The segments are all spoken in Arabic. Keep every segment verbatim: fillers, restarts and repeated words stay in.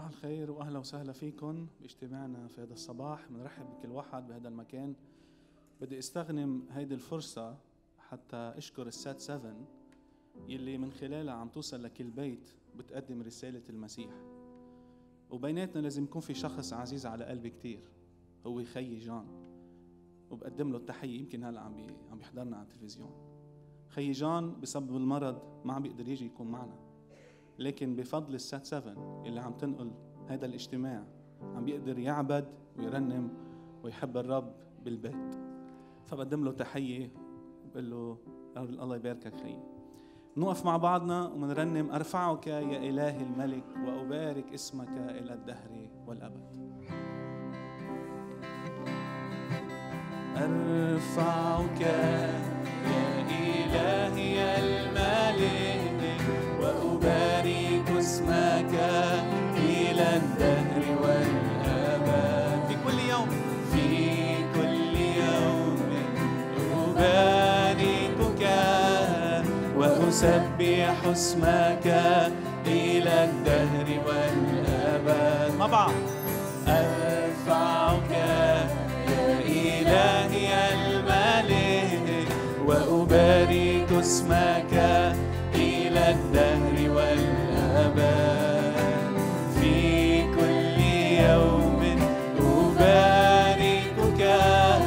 صباح الخير واهلا وسهلا فيكم باجتماعنا في هذا الصباح. بنرحب بكل واحد بهذا المكان. بدي استغنم هيدي الفرصه حتى اشكر السات سبعة يلي من خلالها عم توصل لكل بيت بتقدم رساله المسيح. وبيناتنا لازم يكون في شخص عزيز على قلبي كتير، هو خيي جان، وبقدم له التحيه. يمكن هلا عم بي عم بيحضرنا على التلفزيون. خيي جان بسبب المرض ما عم بيقدر يجي يكون معنا، لكن بفضل السات سبعة اللي عم تنقل هذا الاجتماع عم بيقدر يعبد ويرنم ويحب الرب بالبيت. فبقدم له تحيه وبقول له الله يباركك خيي. نوقف مع بعضنا ومنرنم أرفعك يا إله الملك وأبارك اسمك إلى الدهر والأبد. أرفعك يا إلهي الملك وأبارك اسمك إلى الدهر والأبد. في كل يوم في كل يوم أباركك وأسبح اسمك إلى الدهر والأبد. مع بعض. أرفعك يا إلهي الملك وأبارك اسمك إلى الدهر والأبد. في كل يوم أباركك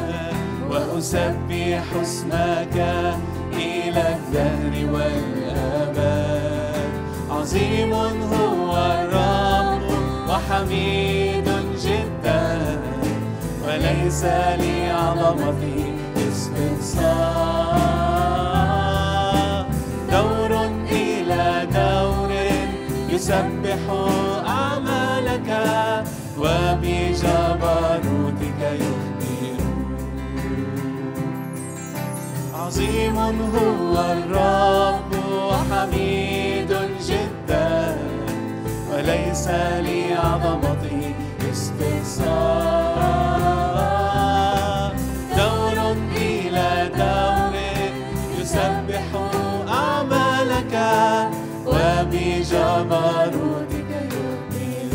وأسبح اسمك إلى الدهر والأبد. عظيم هو الرب وحميد جدا وليس لعظمته استنصار. دور إلى دور يسبح أعمالك وبجبروتك يخبر. عظيم هو الرب وحميد جدا وليس لعظمته استنصار. دور إلى دور يسبح أعمالك وبجبروتك يخبر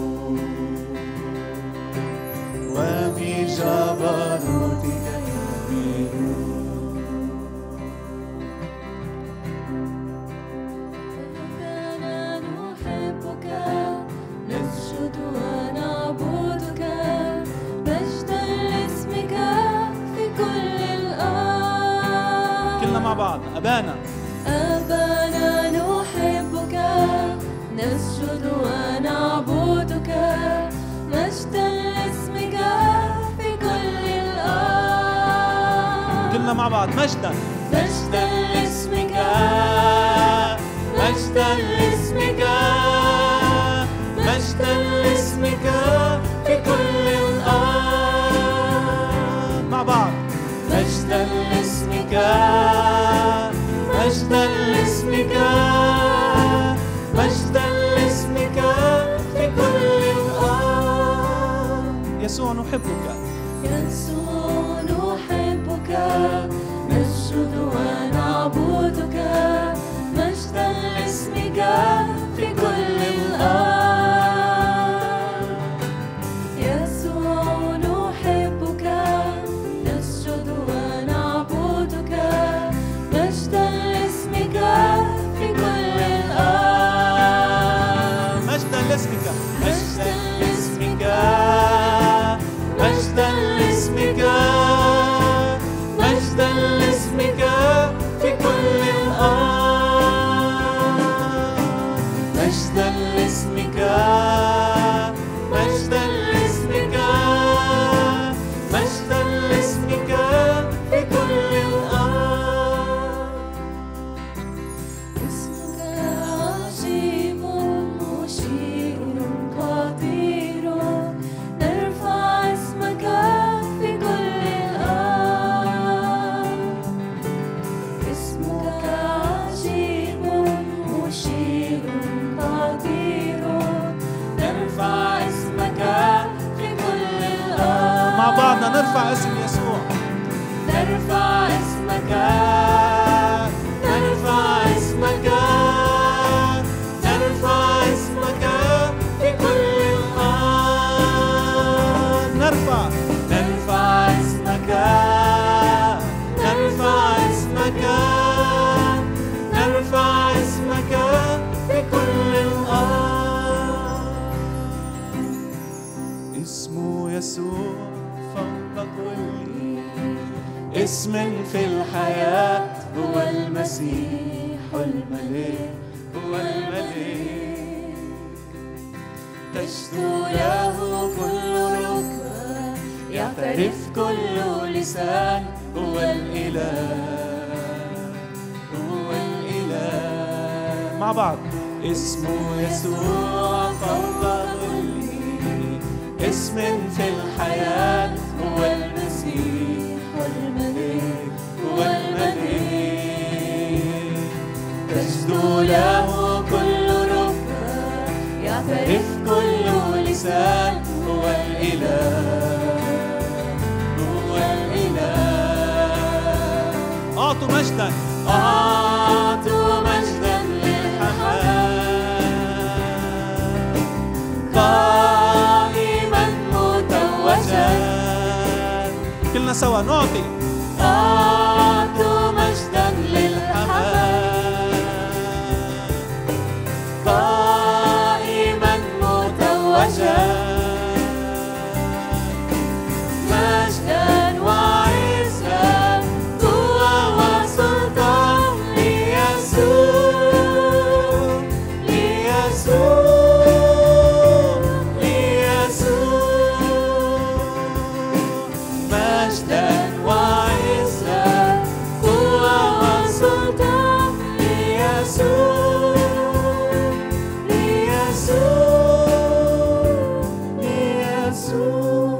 وبجبروتك يخبر. نسجد ونعبدك مجدا لاسمك في كل الأرض. كلنا مع بعض. أبانا أبانا نحبك نسجد ونعبدك مجدا لاسمك في كل الأرض. كلنا مع بعض. مجدا مجدا لاسمك مجدا لاسمك مجدا لاسمك في كل الأرض. مع بعض. مجدا لاسمك مجدا لاسمك مجدا لاسمك في كل الأرض. يسوع نحبك يسوع نحبك نسجد ونعبدك مجدا لاسمك في كل الأرض. يسوع نحبك نسجد ونعبدك مجدا لاسمك في كل الأرض. مجدا لاسمك مجدا لاسمك مجدا لاسمك مجدا لاسمك في كل الأرض. مجدا لاسمك مجدا لاسمك مجدا لاسمك في كل الأرض. اسمك عجيب مشير قدير نرفع اسمك في كل الأرض. اسمك عجيب مشير قدير نرفع اسمك في كل الأرض. مع بعضنا نرفع اسم يسوع. نرفع اسمك نرفع اسمك نرفع اسمك في كل اسم في الحياة هو المسيح الملك هو الملك تشدو له كل ركبة يعترف كل لسان هو الإله هو الإله مع بعض اسمه يسوع فوق كل اسم في الحياة هو المسيح الملك هو الملك تشدو له كل ركبة يعترف كل لسان هو الإله هو الإله أعطوا مجدا أعطوا مجدا للحمام قائما متوجا كلنا سوا نعطي أعطوا مجدا للحمام قائما متوجا مجدا وعزا قوة وسلطان ليسوع ليسوع ليسوع مجدا وعزا قوة وسلطان ليسوع ليسوع ليسوع.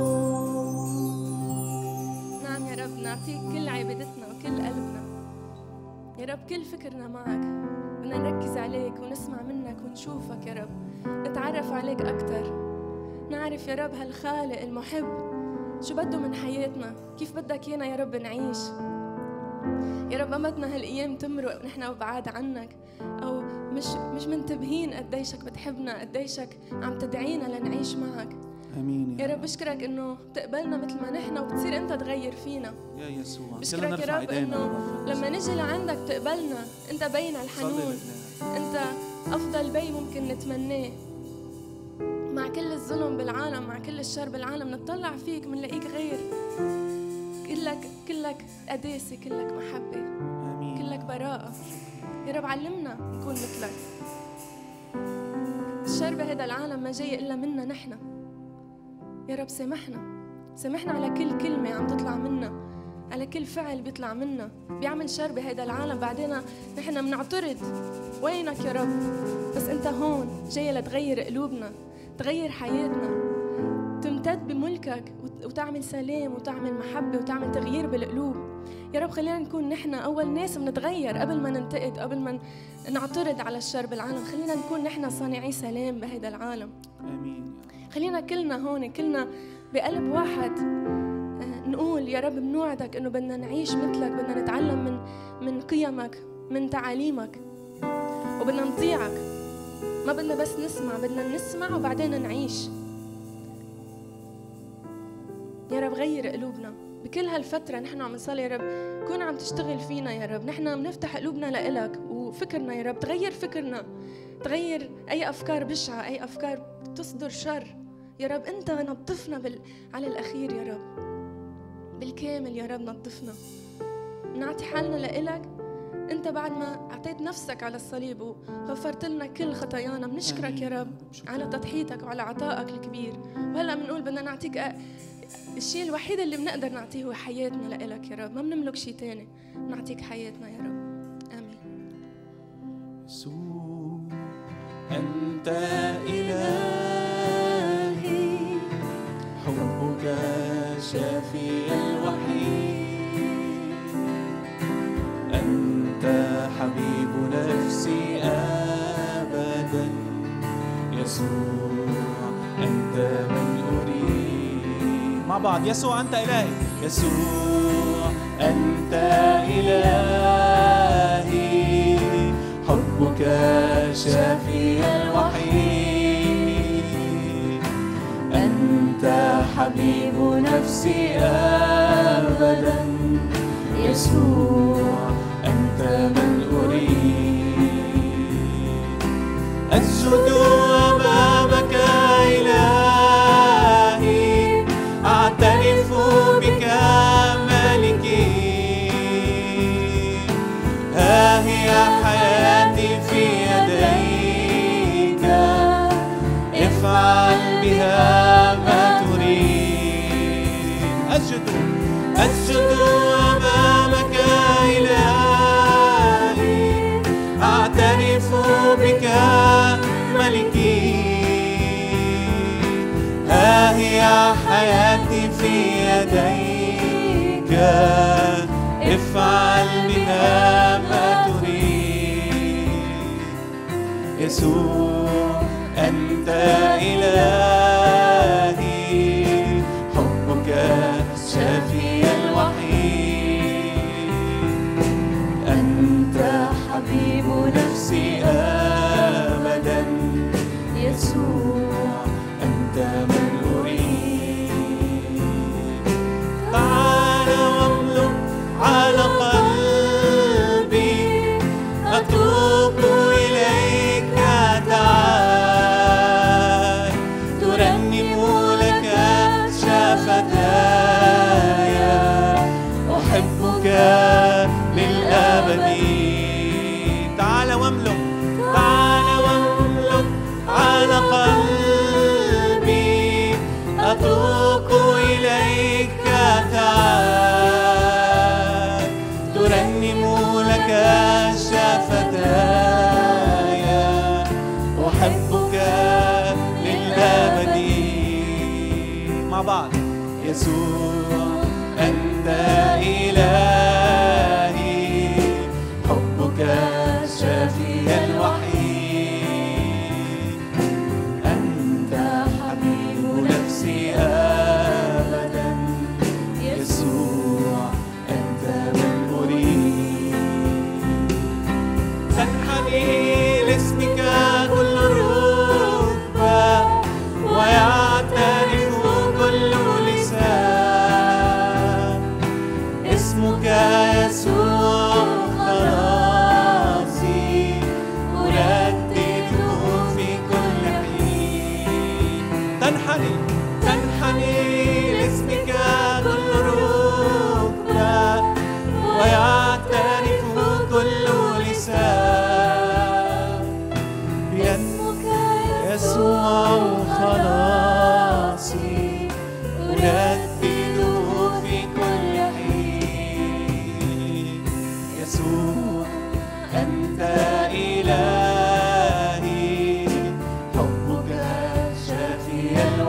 نعم يا رب، نعطيك كل عبادتنا وكل قلبنا يا رب، كل فكرنا معك. بدنا نركز عليك ونسمع منك ونشوفك يا رب، نتعرف عليك أكتر، نعرف يا رب هالخالق المحب شو بده من حياتنا، كيف بدك إيانا يا رب نعيش يا رب. أمتنا هالأيام تمرق ونحن بعاد عنك، أو مش مش منتبهين قديشك بتحبنا، قديشك عم تدعينا لنعيش معك. امين يا رب. بشكرك انه بتقبلنا مثل ما نحن وبتصير انت تغير فينا يا يسوع. بشكرك يا رب انه لما نجي لعندك بتقبلنا، انت بين الحنون، انت افضل بي ممكن نتمناه. مع كل الظلم بالعالم، مع كل الشر بالعالم، نطلع فيك منلاقيك غير، كلك كلك قداسه، كلك محبه، امين، كلك براءه يا رب. علمنا نكون مثلك. الشر بهذا العالم ما جاي الا منا نحن يا رب. سامحنا سامحنا على كل كلمة عم تطلع منا، على كل فعل بيطلع منا بيعمل شر بهذا العالم. بعدين نحن بنعترض وينك يا رب، بس انت هون جاي لتغير قلوبنا، تغير حياتنا، تمتد بملكك وتعمل سلام وتعمل محبة وتعمل تغيير بالقلوب يا رب. خلينا نكون نحن أول ناس بنتغير قبل ما ننتقد، قبل ما نعترض على الشر بالعالم. خلينا نكون نحن صانعي سلام بهذا العالم. امين. خلينا كلنا هون كلنا بقلب واحد نقول يا رب بنوعدك انه بدنا نعيش مثلك، بدنا نتعلم من من قيمك، من تعاليمك، وبدنا نطيعك. ما بدنا بس نسمع، بدنا نسمع وبعدين نعيش يا رب. غير قلوبنا بكل هالفترة نحن عم نصلي يا رب، كون عم تشتغل فينا يا رب. نحن بنفتح قلوبنا لإلك وفكرنا يا رب، تغير فكرنا، تغير أي أفكار بشعة، أي أفكار تصدر شر يا رب. أنت نظفنا بال... على الأخير يا رب، بالكامل يا رب نظفنا، نعطي حالنا لإلك. أنت بعد ما أعطيت نفسك على الصليب وغفرت لنا كل خطايانا، بنشكرك يا رب على تضحيتك وعلى عطائك الكبير. وهلأ بنقول بدنا نعطيك أ... الشيء الوحيد اللي بنقدر نعطيه هو حياتنا لإلك يا رب. ما بنملك شيء تاني، نعطيك حياتنا يا رب. آمين. يسوع أنت إلهي، حبك شافي الوحيد، أنت حبيب نفسي أبدا. يسوع أنت من أريد. مع بعض، يسوع أنت إلهي، يسوع أنت إلهي، حبك شافي الوحيد، أنت حبيب نفسي أبدا. يسوع أنت من أريد، أسجد أمامك إلهي، أعترف بك ملكي، أسجد أمامك إلهي، أعترف بك ملكي. ها هي حياتي في يديك، افعل بها ما تريد. يسوع أنت إلهي، حبك شافي الوحيد. أنت حبيب نفسي أبدا، يسوع أنت من أريد. تعال واملك على قلبي، أتوب إليك. تعال ترنم لك شفتاي، أحبك للأبد. تعال واملك، تعال واملك على قلبي، أتوب إليك. تعال ترنم لك شفتاي، أحبك للأبد. مع بعض. يسوع أنت إلهي، حبك شافي الوحيد. أنت حبيب نفسي أبدا، يسوع أنت من أريد. تنحني لاسمك كل ركبة، ويعترف كل لسان. اسمك يسوع خلاصي، أردده في كل حين. تنحني تنحني لاسمك كل ركبة، ويعترف كل لسان. باسمك يسوع خلاصي، أردده في كل حين. يسوع أنت إلهي، حبك شافي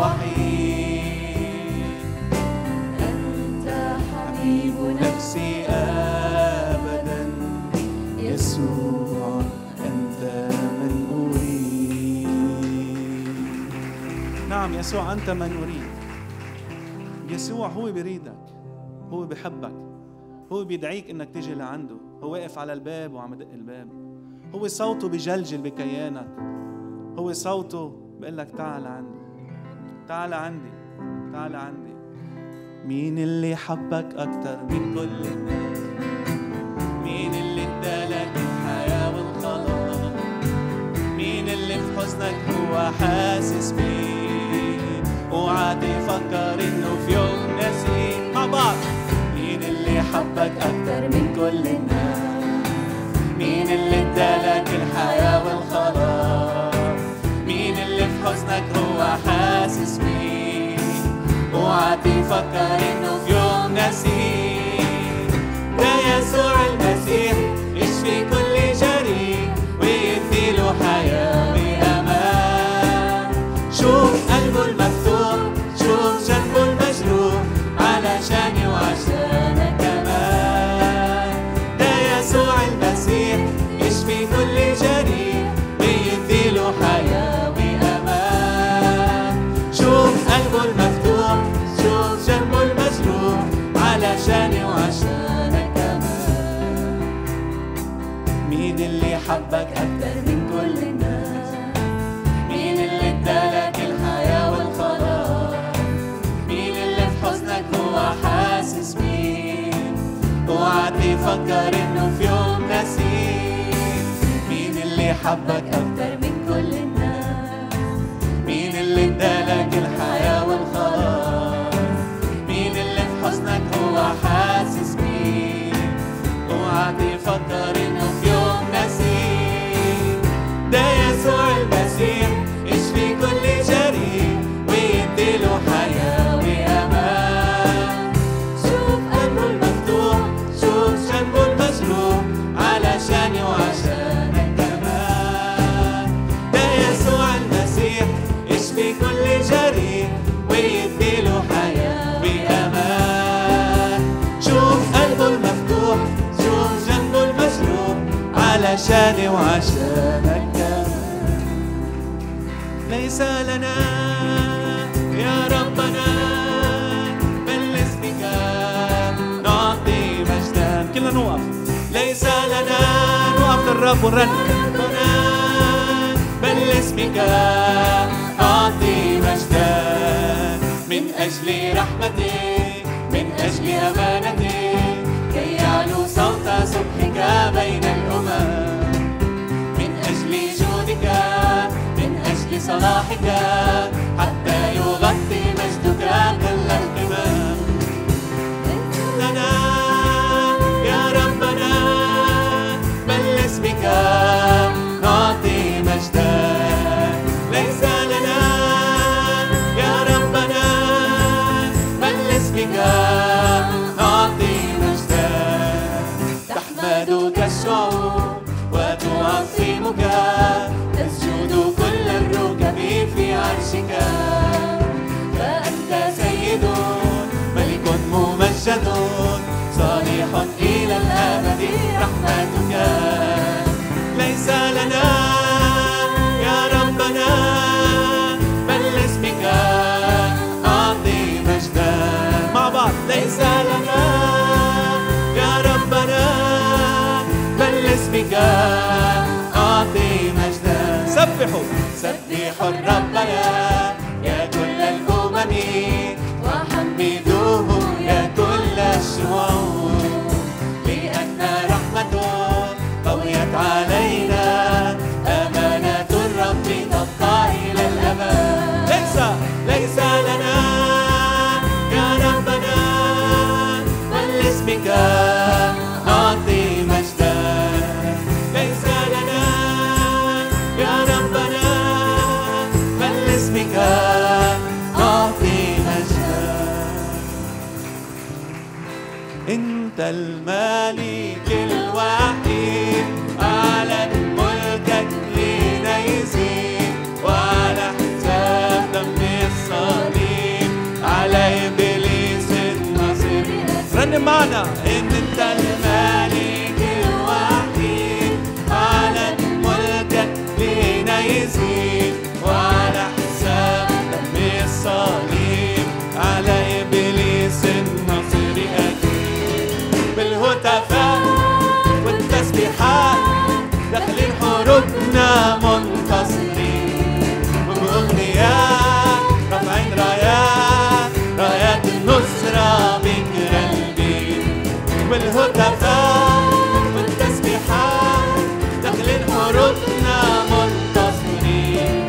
الوحيد. أنت حبيب نفسي أبدا، يسوع أنت من أريد. نعم يسوع أنت من أريد. يسوع هو بيريدك، هو بيحبك، هو بيدعيك انك تيجي لعنده. هو واقف على الباب وعم يدق الباب. هو صوته بجلجل بكيانك. هو صوته بيقول لك تعال عندي، تعال عندي، تعال عندي. مين اللي حبك أكتر من كل الناس؟ مين اللي ادالك الحياة والخلاص؟ مين اللي في حزنك هو حاسس بيه؟ اوعى تفكر انه في يوم نسيك. مع بعض. مين اللي حبك أكتر من كل الناس؟ مين اللي ادالك الحياة والخلاص؟ مين اللي في حزنك هو حاسس بيه؟ اوعى تفكر انه في يوم نسيك. ده يسوع المسيح يشفي كل جريح، ويديله حياة وأمان. شوف قلبه المفتوح، شوف جنبه المجروح، علشاني وعشانك كمان. ده يسوع المسيح يشفي كل جريح، ويديله حياة وأمان. شوف قلبه المفتوح، شوف جنبه المجروح، علشاني وعشانك كمان. مين اللي حبك أكتر من كل الناس؟ مين اللي ادالك الحياة والخلاص؟ مين اللي في حزنك هو حاسس بيه؟ اوعى تفكر انه في يوم نسيك. مين اللي حبك أكتر من كل الناس؟ مين اللي ادالك الحياة والخلاص؟ مين اللي في حزنك هو حاسس بيه؟ اوعى تفكر انه في يوم نسيك. ده يسوع المسيح يشفي كل جريح، ويديله حياة وأمان. شوف عشاني وعشانك كمان. ليس لنا يا ربنا بل لاسمك نعطي مجدا. كلنا نوقف. ليس لنا نوقف للرب ونرنم بل لاسمك نعطي مجدا. من أجل رحمتك من أجل أمانتك كي يعلو صوت سبحك بين الأمم. من أجل جودك من أجل صلاحك حتى يغطي مجدك كل القمم. لنا يا ربنا بل لاسمك نعطي مجدا. ليس لنا يا ربنا بل لاسمك نعطي مجدا. تحمدك الشعوب وتعظمك تسجد كل الركب في عرشك. فأنت سيد ملك ممجد صالح إلى الأبد رحمتك. ليس لنا يا ربنا بل لاسمك أعطي مجدا. مع بعض. ليس لنا يا ربنا بل لاسمك أعطي مجدا. سبحوا سبحوا الرب يا كل الأمم وحمدوه يا كل الشعوب. لأن رحمته قويت علينا أمانة الرب تبقى إلى الأبد. ليس ليس لنا يا ربنا بل لاسمك أعطي مجدا. ليس لنا يا ربنا بل لاسمك أعطي مجدا. أنت الملك الوحيد أعلن ملكك لنا يزيد. وعلى حساب دم الصليب على إبليس النصير. رنم معنا. إن أنت الملك الوحيد أعلن ملكك لنا يزيد. وعلى حساب دم الصليب على إبليس النصير أكيد. بالهتافات والتسبيحات داخلين حروبنا منتصرين. وبأغنيات رافعين رايات رايات النصرة بقلبي. بالهتافات والتسبيحات داخلين حروبنا منتصرين.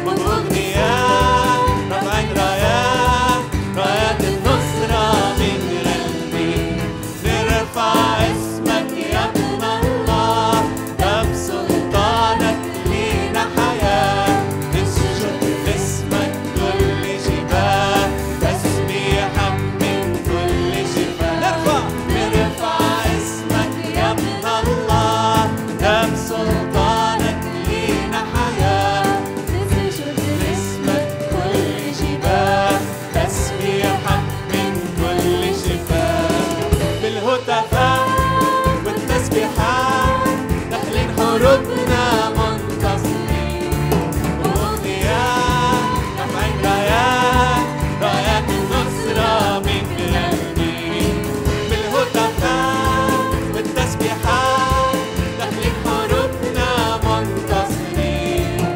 وبأغنيات رافعين رايات رايات النصرة بقلبي. نرفع اسمك يا ابن الله بسلطانك لينا حياة. نسجد لاسمك كل جبال تسبيحا من كل جبال. نرفع نرفع اسمك يا ابن الله بسلطانك لينا حياة. نسجد لاسمك كل جبال تسبيحا من كل جبال. بالهتافات والتسبيحات داخلين حروبنا منتصرين. وأغنيات رافعين رايات رايات النصرة من قلبي. بالهتافات والتسبيحات داخلين حروبنا منتصرين.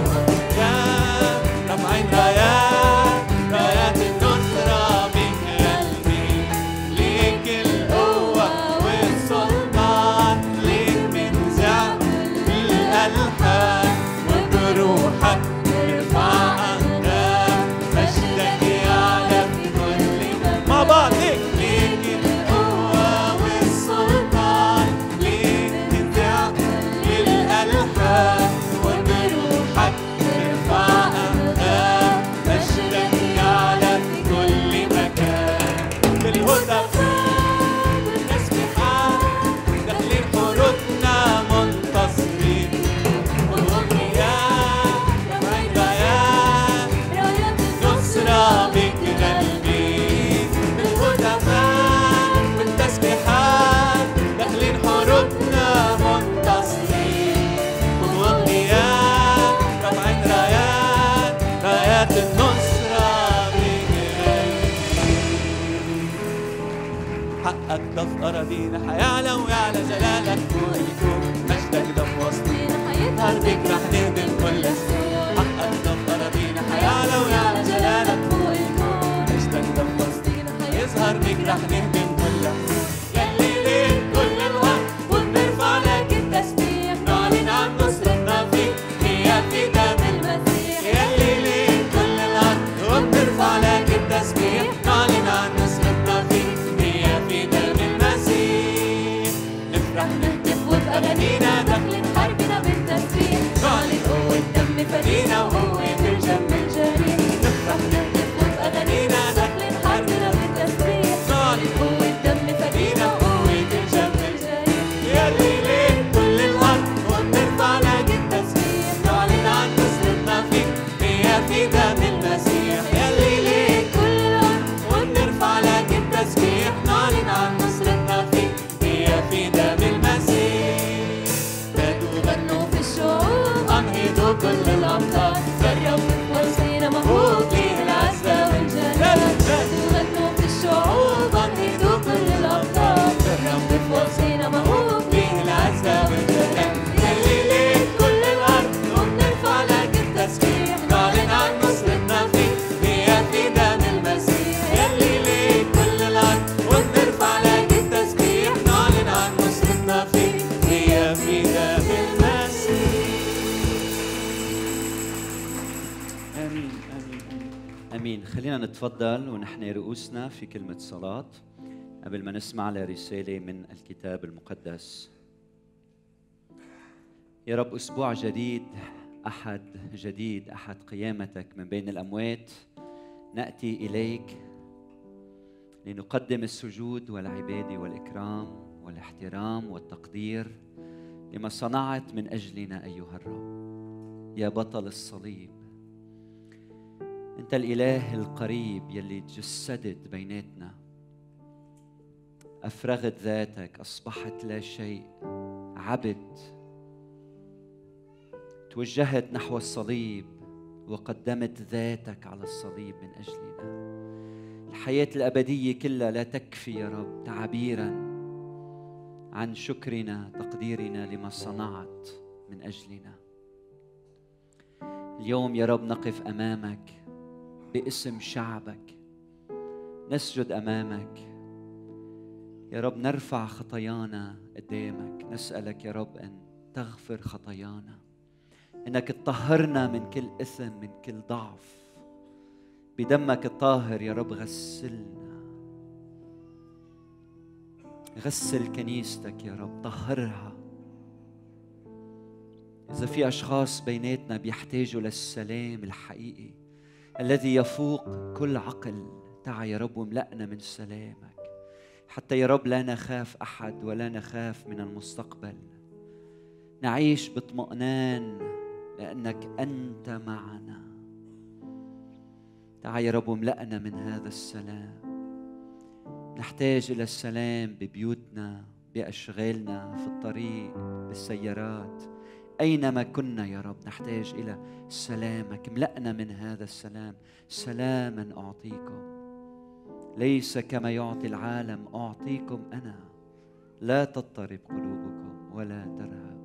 وأغنيات رافعين رايات رايات النصرة من قلبي. ليك القوة والسلطان ليك من زعم الألحان. وبروحك نرفع أقدام مجدك يعلى في كل مكان. مع بعض. ليك ليك القوة والسلطان ليك من زعم الألحان. وبروحك نرفع أقدام مجدك يعلى في كل مكان. بالهتافات والتسبيحات داخلين حروبنا منتصرين. وأغنيات رافعين رايات رايات النصرة بقلبي. بالهتافات والتسبيحات داخلين حروبنا منتصرين. في أراضينا، حيعلى ويعلى جلالك فوق الكون. مجدك ده في وسطينا حيظهر بيك رح نهدم كل السور. حقك ده في أراضينا حيعلى ويعلى جلالك فوق الكون. مجدك ده في وسطينا حيظهر بيك رح نهدم كل السور. يلي ليك كل الأرض وبنرفع لك التسبيح، نعلن عن نصرتنا فيك هي في دم المسيح. يلي ليك كل الأرض وبنرفع لك التسبيح، نعلن عن نصرتنا فيك هي في دم المسيح. نفرح نهتف وبأغانينا داخلين حربنا بالتسبيح، نعلن قوة دم فدينا وقوة الجم الجريح. نفرح نهتف وبأغانينا داخلين حربنا بالتسبيح، نعلن قوة دم فدينا وقوة الجم الجريح. يلي ليك كل الأرض وبنرفع لك التسبيح، نعلن عن نصرتنا فيك هي في دم المسيح. يلي ليك كل الأرض وبنرفع لك التسبيح، نعلن عن نصرتنا فيك هي في دم المسيح. نادوا غنوا في الشعوب، أنهضوا كل الأمطار، فروا في وسطينا مهوب ليه العزة والجلال. نادوا غنوا في الشعوب، أنهضوا كل الأمطار، فروا في وسطينا مهوب ليه العزة والجلال. يلي ليك كل الأرض وبنرفع لك التسبيح، نعلن عن نصرتنا فيك هي في دم المسيح. يلي ليك كل الأرض وبنرفع لك التسبيح، نعلن عن نصرتنا فيك هي في دم المسيح. آمين آمين آمين. امين. خلينا نتفضل ونحن رؤوسنا في كلمة صلاة قبل ما نسمع لرسالة من الكتاب المقدس. يا رب أسبوع جديد، أحد جديد، أحد قيامتك من بين الأموات، نأتي إليك لنقدم السجود والعبادة والإكرام والاحترام والتقدير لما صنعت من أجلنا أيها الرب. يا بطل الصليب، أنت الإله القريب يلي تجسدت بيناتنا، أفرغت ذاتك، أصبحت لا شيء، عبد، توجهت نحو الصليب وقدمت ذاتك على الصليب من أجلنا. الحياة الأبدية كلها لا تكفي يا رب تعبيراً عن شكرنا، تقديرنا لما صنعت من أجلنا. اليوم يا رب نقف أمامك باسم شعبك، نسجد أمامك يا رب، نرفع خطايانا قدامك، نسألك يا رب أن تغفر خطايانا، إنك تطهرنا من كل إثم، من كل ضعف. بدمك الطاهر يا رب غسلنا، غسل كنيستك يا رب، طهرها. إذا في أشخاص بيناتنا بيحتاجوا للسلام الحقيقي الذي يفوق كل عقل، تعا يا رب واملأنا من سلامك، حتى يا رب لا نخاف أحد ولا نخاف من المستقبل، نعيش باطمئنان لأنك أنت معنا. تعا يا رب واملأنا من هذا السلام. نحتاج إلى السلام ببيوتنا، بأشغالنا، في الطريق، بالسيارات، أينما كنا يا رب نحتاج إلى سلامك. املأنا من هذا السلام. سلاما أعطيكم، ليس كما يعطي العالم أعطيكم أنا، لا تضطرب قلوبكم ولا ترهب.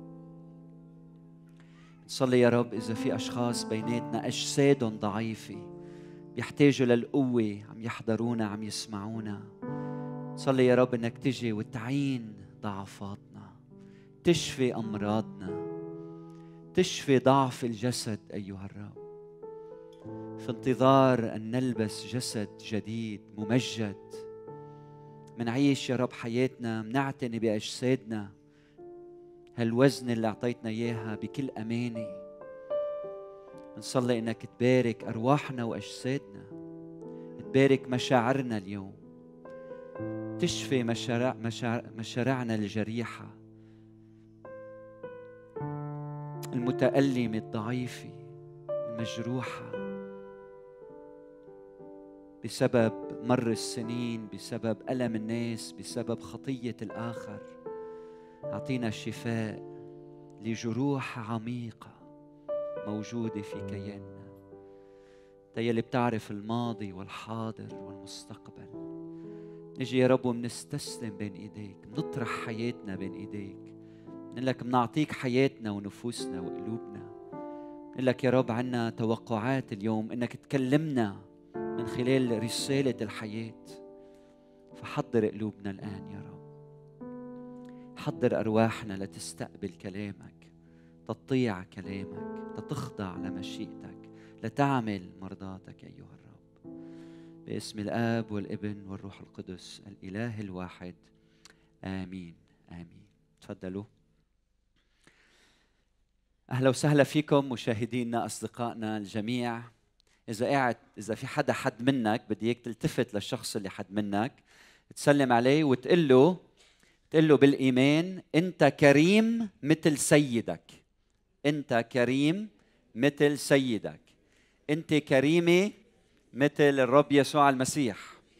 نصلي يا رب إذا في أشخاص بيناتنا أجسادهم ضعيفة بيحتاجوا للقوة، عم يحضرونا، عم يسمعونا، صلي يا رب إنك تجي وتعين ضعفاتنا، تشفي أمراضنا، تشفي ضعف الجسد أيها الرب، في انتظار أن نلبس جسد جديد ممجد. منعيش يا رب حياتنا، منعتني بأجسادنا هالوزن اللي أعطيتنا إياها بكل أمانة. نصلي إنك تبارك أرواحنا وأجسادنا، تبارك مشاعرنا اليوم، تشفي مشارع مشاعر مشارعنا الجريحة، المتألمة، الضعيفة، المجروحة بسبب مر السنين، بسبب ألم الناس، بسبب خطية الآخر. أعطينا شفاء لجروح عميقة موجودة في كياننا. أنت يلي بتعرف الماضي والحاضر والمستقبل، نجي يا رب ومنستسلم بين ايديك، بنطرح حياتنا بين ايديك، بنقول لك بنعطيك حياتنا ونفوسنا وقلوبنا. بنقول لك يا رب عنا توقعات اليوم انك تكلمنا من خلال رسالة الحياة. فحضر قلوبنا الآن يا رب، حضر أرواحنا لتستقبل كلامك، تطيع كلامك، تتخضع لمشيئتك، لتعمل مرضاتك أيها الرب. باسم الآب والابن والروح القدس الإله الواحد، آمين آمين. تفضلوا. أهلا وسهلا فيكم مشاهدينا أصدقائنا الجميع. إذا قاعد إذا في حدا حد منك، بدي إياك تلتفت للشخص اللي حد منك، تسلم عليه وتقول له تقول له بالإيمان: أنت كريم مثل سيدك. أنت كريم مثل سيدك. أنت كريمة مثل الرب يسوع المسيح.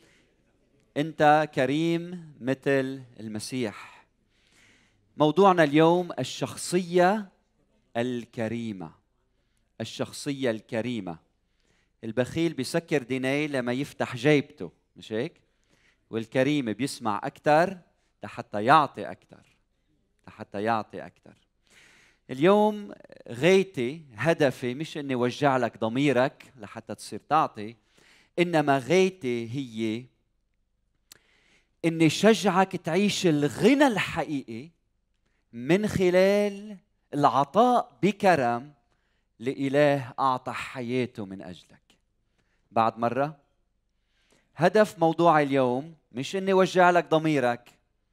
أنت كريم مثل المسيح. موضوعنا اليوم الشخصية الكريمة. الشخصية الكريمة. البخيل بيسكر ديناي لما يفتح جيبته، مش هيك؟ والكريم بيسمع أكثر لحتى يعطي أكثر، لحتى يعطي أكثر. اليوم غايتي هدفي مش إني وجع لك ضميرك لحتى تصير تعطي، إنما غايتي هي إني شجعك تعيش الغنى الحقيقي من خلال العطاء بكرم لإله أعطى حياته من أجلك. بعد مرة، هدف موضوع اليوم مش إني وجع لك ضميرك،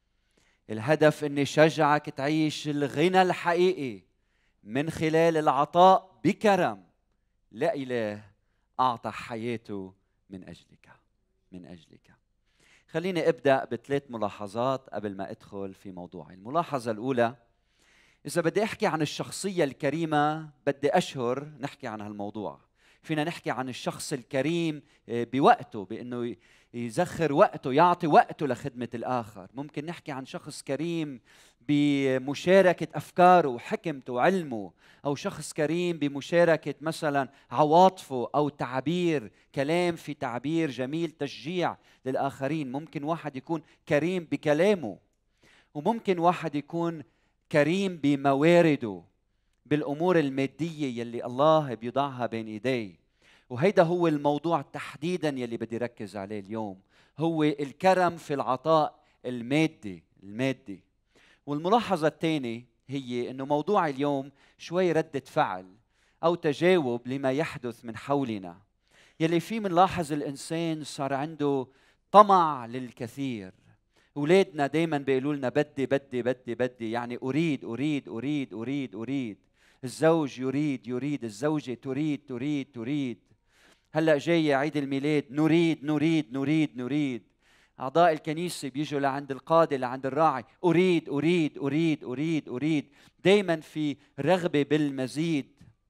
الهدف إني شجعك تعيش الغنى الحقيقي من خلال العطاء بكرم لإله أعطى حياته من أجلك من أجلك. خليني أبدأ بثلاث ملاحظات قبل ما أدخل في موضوعي. الملاحظة الأولى: إذا بدي أحكي عن الشخصية الكريمة بدي أشهر نحكي عن هالموضوع. فينا نحكي عن الشخص الكريم بوقته، بأنه يزخر وقته، يعطي وقته لخدمة الآخر. ممكن نحكي عن شخص كريم بمشاركة أفكاره وحكمته وعلمه، أو شخص كريم بمشاركة مثلا عواطفه أو تعبير كلام في تعبير جميل تشجيع للآخرين. ممكن واحد يكون كريم بكلامه، وممكن واحد يكون كريم بموارده، بالأمور المادية يلي الله بيضعها بين إيديه. وهيدا هو الموضوع تحديداً يلي بدي ركز عليه اليوم، هو الكرم في العطاء المادي المادي. والملاحظة الثانية هي إنه موضوع اليوم شوي ردة فعل أو تجاوب لما يحدث من حولنا، يلي فيه منلاحظ الإنسان صار عنده طمع للكثير. أولادنا دايماً بيقولوا لنا بدي بدي بدي بدي، يعني أريد أريد أريد أريد أريد. الزوج يريد يريد، الزوجة تريد تريد تريد. هلأ جاي عيد الميلاد، نريد نريد نريد نريد. أعضاء الكنيسة بيجوا لعند القاضي لعند الراعي، أريد أريد أريد أريد أريد. دايماً في رغبة بالمزيد.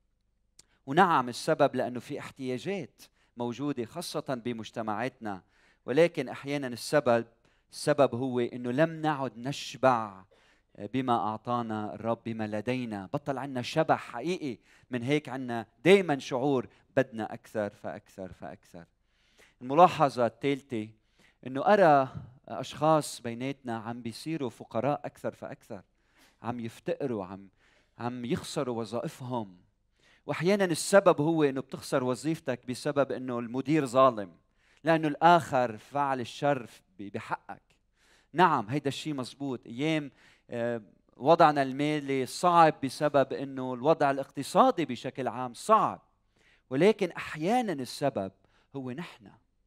ونعم السبب لأنه في احتياجات موجودة خاصة بمجتمعاتنا، ولكن أحياناً السبب السبب هو إنه لم نعد نشبع بما أعطانا الرب، بما لدينا. بطل عنا شبع حقيقي، من هيك عنا دايما شعور بدنا أكثر فأكثر فأكثر. الملاحظة الثالثة إنه أرى أشخاص بيناتنا عم بيصيروا فقراء أكثر فأكثر، عم يفتقروا، عم عم يخسروا وظائفهم. وأحيانا السبب هو إنه بتخسر وظيفتك بسبب إنه المدير ظالم، لأنه الآخر فعل الشر بحقك. نعم هيدا الشيء مزبوط. أيام وضعنا المالي صعب بسبب أنه الوضع الاقتصادي بشكل عام صعب، ولكن أحيانا السبب هو نحن.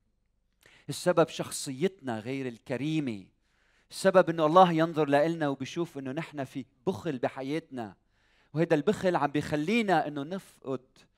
السبب شخصيتنا غير الكريمة. السبب أنه الله ينظر لنا وبيشوف أنه نحن في بخل بحياتنا، وهذا البخل عم بيخلينا أنه نفقد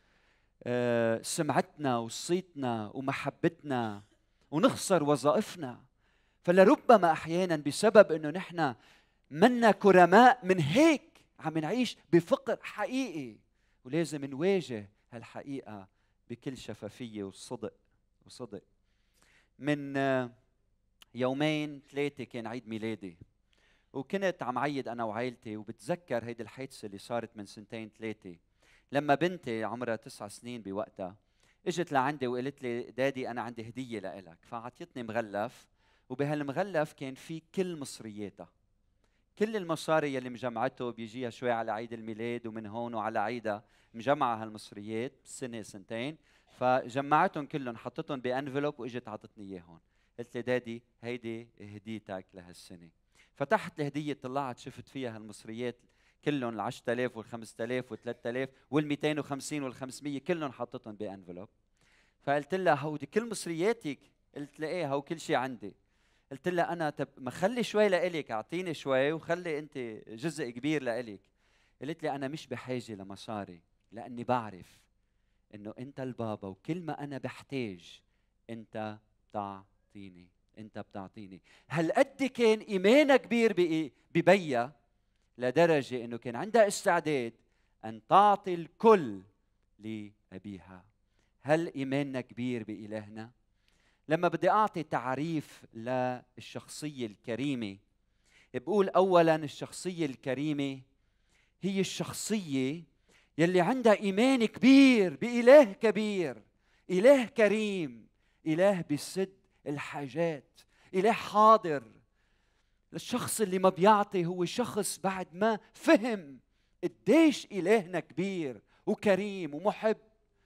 سمعتنا وصيتنا ومحبتنا ونخسر وظائفنا. فلربما أحيانا بسبب أنه نحن منا كرماء، من هيك عم نعيش بفقر حقيقي، ولازم نواجه هالحقيقة بكل شفافية وصدق وصدق. من يومين ثلاثة كان عيد ميلادي، وكنت عم عيد أنا وعائلتي، وبتذكر هيدي الحادثة اللي صارت من سنتين ثلاثة، لما بنتي عمرها تسع سنين بوقتها اجت لعندي وقالت لي: دادي أنا عندي هدية لإلك. فعطيتني مغلف وبهالمغلف كان في كل مصرياتها، كل المصاري يلي مجمعته بيجيها شوي على عيد الميلاد ومن هون وعلى عيدها مجمعة هالمصريات سنة سنتين، فجمعتهم كلهم حطتهم بانفلوب واجت عطتني اياهم. قلت لي دادي هيدي هديتك لهالسنة. فتحت الهدية طلعت شفت فيها هالمصريات كلهم ال عشرة آلاف وال خمسة آلاف وال ثلاثة آلاف وال مئتين وخمسين وال خمسمية كلهم حطتهم بانفلوب. فقلت لها هودي كل مصرياتك؟ قلت لها ايه هو كل شيء عندي. قلت لها انا طب ما خلي شوي لإلك، اعطيني شوي وخلي انت جزء كبير لإلك. قلت لي انا مش بحاجه لمصاري لاني بعرف انه انت البابا وكل ما انا بحتاج انت بتعطيني، انت بتعطيني. هالقد كان ايمانها كبير ببيها لدرجه انه كان عندها استعداد ان تعطي الكل لابيها. هل ايماننا كبير بإلهنا؟ لما بدي أعطي تعريف للشخصية الكريمة بقول أولاً الشخصية الكريمة هي الشخصية يلي عندها إيمان كبير بإله كبير، إله كريم، إله بيسد الحاجات، إله حاضر. الشخص اللي ما بيعطي هو شخص بعد ما فهم قديش إلهنا كبير وكريم ومحب،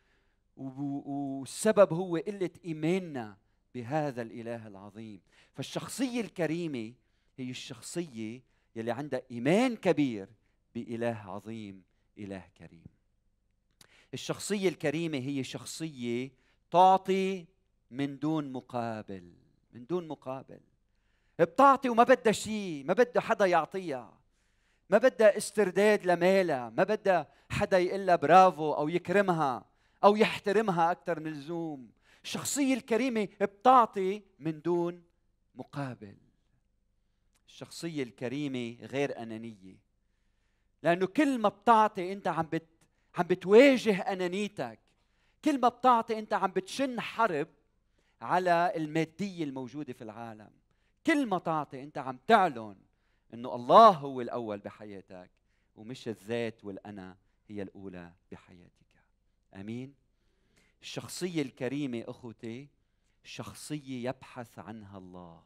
والسبب هو قلة إيماننا بهذا الإله العظيم. فالشخصية الكريمة هي الشخصية يلي عندها إيمان كبير بإله عظيم، إله كريم. الشخصية الكريمة هي شخصية تعطي من دون مقابل، من دون مقابل. بتعطي وما بدها شيء، ما بدها حدا يعطيها، ما بدها استرداد لمالها، ما بدها حدا يقول لها برافو أو يكرمها أو يحترمها أكثر من اللزوم. الشخصية الكريمة بتعطي من دون مقابل. الشخصية الكريمة غير أنانية، لأنه كل ما بتعطي أنت عم بت عم بتواجه أنانيتك، كل ما بتعطي أنت عم بتشن حرب على المادية الموجودة في العالم. كل ما تعطي أنت عم تعلن أنه الله هو الأول بحياتك ومش الذات والأنا هي الأولى بحياتك. أمين. الشخصية الكريمة أخوتي شخصية يبحث عنها الله،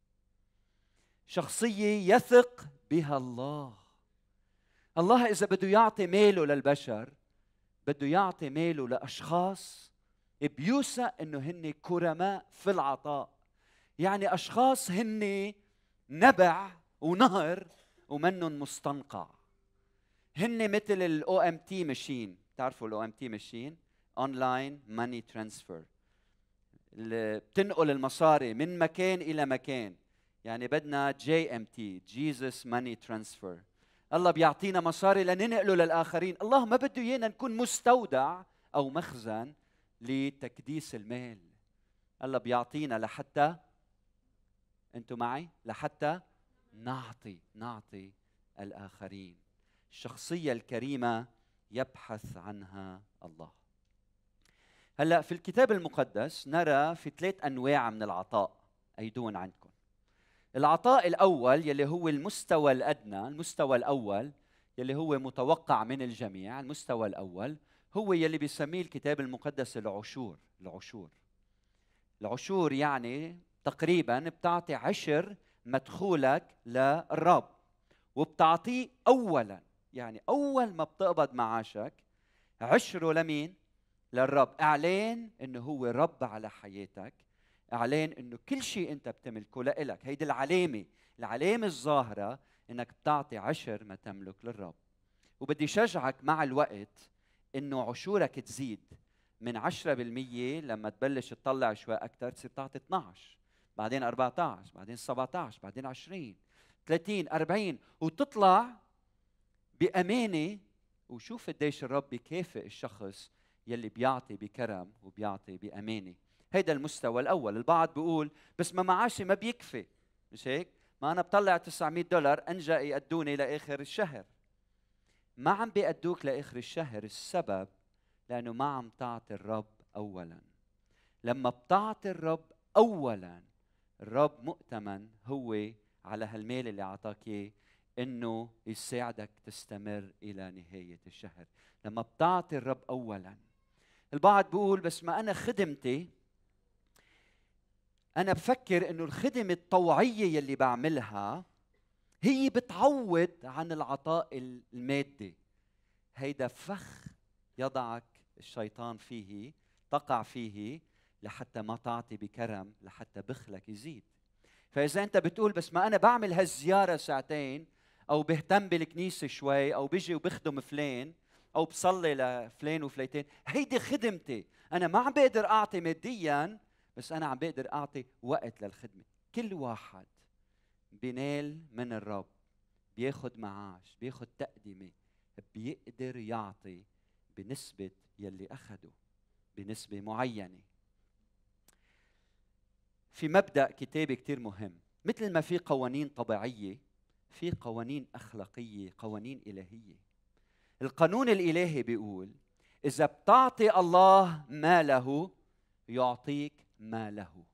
شخصية يثق بها الله. الله إذا بده يعطي ماله للبشر بده يعطي ماله لأشخاص بيوثق إنه هن كرماء في العطاء، يعني أشخاص هن نبع ونهر ومنن مستنقع. هن مثل الأو إم تي ماشين، تعرفوا الأو إم تي ماشين؟ أونلاين ماني ترانسفير، اللي بتنقل المصاري من مكان إلى مكان. يعني بدنا جي إم تي جيسس ماني ترانسفير. الله بيعطينا مصاري لننقله للآخرين. الله ما بده إيانا نكون مستودع أو مخزن لتكديس المال. الله بيعطينا لحتى، أنتوا معي؟ لحتى نعطي نعطي الآخرين. الشخصية الكريمة يبحث عنها الله. هلأ في الكتاب المقدس نرى في ثلاث أنواع من العطاء أيدون عندكم. العطاء الأول يلي هو المستوى الأدنى، المستوى الأول يلي هو متوقع من الجميع، المستوى الأول هو يلي بيسميه الكتاب المقدس العشور. العشور العشور يعني تقريبا بتعطي عشر مدخولك للرب وبتعطيه أولا، يعني أول ما بتقبض معاشك عشره لمين؟ للرب. اعلان انه هو رب على حياتك، اعلان انه كل شيء انت بتملكه لإلك. هيدي العلامه، العلامه الظاهره انك بتعطي عشر ما تملك للرب. وبدي شجعك مع الوقت انه عشورك تزيد من عشرة بالمية، لما تبلش تطلع شوي اكثر تصير تعطي اثنعش، بعدين أربعة عشر، بعدين سبعة عشر، بعدين عشرين، ثلاثين، أربعين، وتطلع بامانه. وشوف قديش الرب بيكافئ الشخص يلي بيعطي بكرم وبيعطي بأمانة. هيدا المستوى الأول. البعض بيقول بس ما معاشي ما بيكفي، مش هيك؟ ما أنا بطلع تسعمية دولار أنجا يقدوني لآخر الشهر. ما عم بيقدوك لآخر الشهر، السبب لأنه ما عم تعطي الرب أولا. لما بتعطي الرب أولا، الرب مؤتمن هو على هالمال اللي أعطاك إياه إنه يساعدك تستمر إلى نهاية الشهر. لما بتعطي الرب أولا. البعض بيقول بس ما أنا خدمتي أنا بفكر إنه الخدمة الطوعية يلي بعملها هي بتعوض عن العطاء المادي. هيدا فخ يضعك الشيطان فيه، تقع فيه لحتى ما تعطي بكرم، لحتى بخلك يزيد. فإذا أنت بتقول بس ما أنا بعمل هالزيارة ساعتين، أو بهتم بالكنيسة شوي، أو بيجي وبخدم فلان، أو بصلي لفلان وفليتين، هيدي خدمتي. أنا ما عم بقدر أعطي مادياً، بس أنا عم بقدر أعطي وقت للخدمة. كل واحد بينال من الرب، بياخد معاش، بياخد تقدمة، بيقدر يعطي بنسبة يلي أخده، بنسبة معينة. في مبدأ كتابي كتير مهم، مثل ما في قوانين طبيعية، في قوانين أخلاقية، قوانين إلهية. القانون الإلهي بيقول إذا بتعطي الله ما له يعطيك ما له،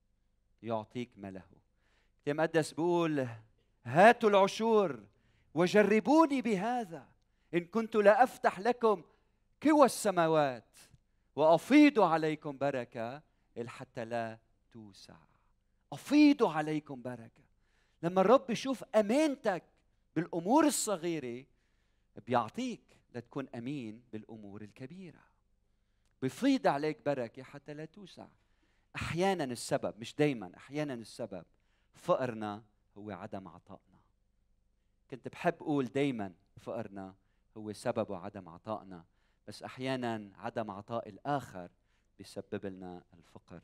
يعطيك ما له. الكتاب المقدس بيقول هاتوا العشور وجربوني بهذا إن كنت لا أفتح لكم كوى السماوات وأفيض عليكم بركة حتى لا توسع. أفيض عليكم بركة. لما الرب يشوف أمانتك بالأمور الصغيرة بيعطيك لتكون أمين بالأمور الكبيرة، بيفيض عليك بركة حتى لا توسع. أحيانا السبب، مش دايما، أحيانا السبب فقرنا هو عدم عطائنا. كنت بحب أقول دايما فقرنا هو سببه عدم عطائنا، بس أحيانا عدم عطاء الآخر بيسبب لنا الفقر.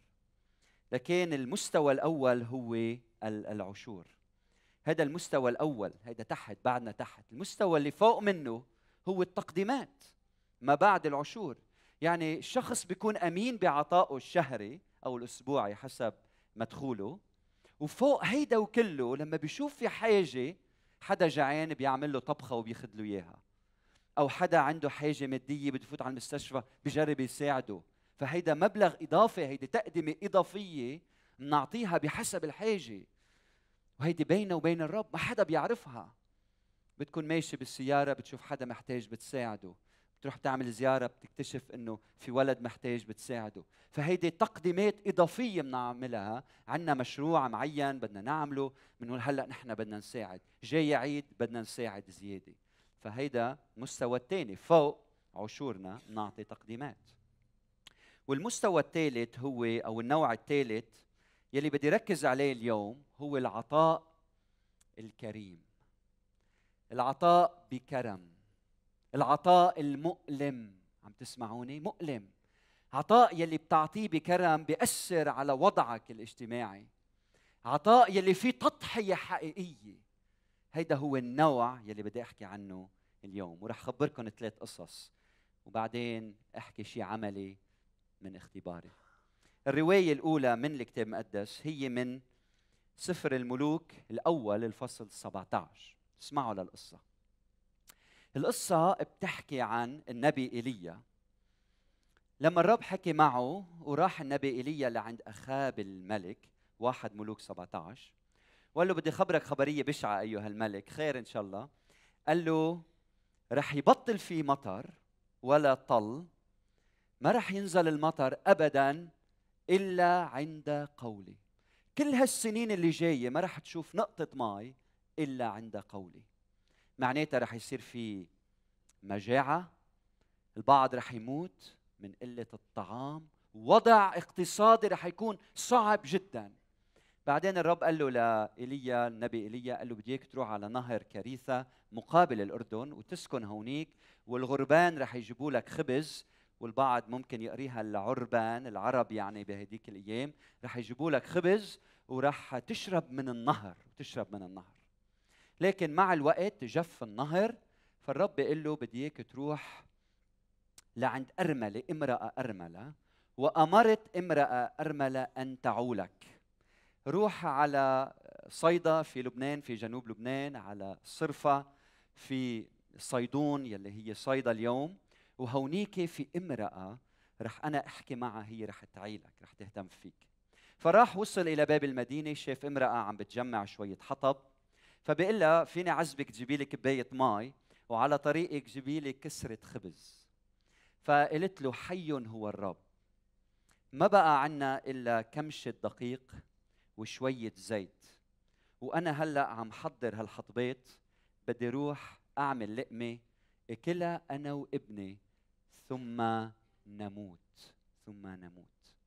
لكن المستوى الأول هو العشور. هذا المستوى الأول، هذا تحت، بعدنا تحت. المستوى اللي فوق منه هو التقديمات ما بعد العشور. يعني الشخص بيكون أمين بعطائه الشهري أو الأسبوعي حسب مدخوله، وفوق هيدا وكله لما بيشوف في حاجة، حدا جعان بيعمل له طبخة وبياخذ له إياها، أو حدا عنده حاجة مادية بده يفوت على المستشفى بجرب يساعده. فهيدا مبلغ إضافي، هيدي تقدمة إضافية بنعطيها بحسب الحاجة، وهيدي بينه وبين الرب ما حدا بيعرفها. بتكون ماشي بالسيارة بتشوف حدا محتاج بتساعده، بتروح تعمل زيارة بتكتشف إنه في ولد محتاج بتساعده. فهيدي تقديمات إضافية بنعملها. عنا مشروع معين بدنا نعمله، بنقول هلأ نحن بدنا نساعد، جاي عيد بدنا نساعد زيادة. فهيدا مستوى الثاني، فوق عشورنا نعطي تقديمات. والمستوى الثالث هو، أو النوع الثالث يلي بدي ركز عليه اليوم، هو العطاء الكريم. العطاء بكرم، العطاء المؤلم. عم تسمعوني؟ مؤلم. عطاء يلي بتعطيه بكرم بيأثر على وضعك الاجتماعي، عطاء يلي فيه تضحية حقيقية. هيدا هو النوع يلي بدي أحكي عنه اليوم، ورح خبركم ثلاث قصص وبعدين أحكي شيء عملي من اختباري. الرواية الأولى من الكتاب المقدس هي من سفر الملوك الأول الفصل سبعة عشر. اسمعوا للقصة. القصة بتحكي عن النبي إيليا. لما الرب حكي معه وراح النبي إيليا لعند أخاب الملك، واحد ملوك سبعة عشر، وقال له بدي خبرك خبرية بشعة أيها الملك، خير إن شاء الله. قال له رح يبطل في مطر ولا طل، ما رح ينزل المطر أبداً إلا عند قولي. كل هالسنين اللي جاية ما رح تشوف نقطة ماء إلا عند قولي. معناتها رح يصير في مجاعة، البعض رح يموت من قلة الطعام، وضع اقتصادي رح يكون صعب جدا. بعدين الرب قال له لإيليا، النبي إيليا، قال له بدي اياك تروح على نهر كريثة مقابل الأردن وتسكن هونيك، والغربان رح يجيبوا لك خبز، والبعض ممكن يقريها العربان، العرب يعني بهديك الأيام، رح يجيبوا لك خبز ورح تشرب من النهر، تشرب من النهر. لكن مع الوقت جف النهر، فالرب بيقول له بدي اياك تروح لعند أرملة، امرأة أرملة، وأمرت امرأة أرملة أن تعولك. روح على صيدا في لبنان، في جنوب لبنان، على صرفة في صيدون يلي هي صيدا اليوم، وهونيك في امرأة رح أنا أحكي معها، هي رح تعيلك، رح تهتم فيك. فراح وصل إلى باب المدينة، شاف امرأة عم بتجمع شوية حطب، فبيقول لها فيني عزبك تجيبي لي كباية ماء، وعلى طريقك جيبي لي كسرة خبز. فقلت له حي هو الرب، ما بقى عنا إلا كمشة دقيق وشوية زيت، وأنا هلأ عم حضر هالحطبيت، بدي روح أعمل لقمة اكلها أنا وابني ثم نموت ثم نموت.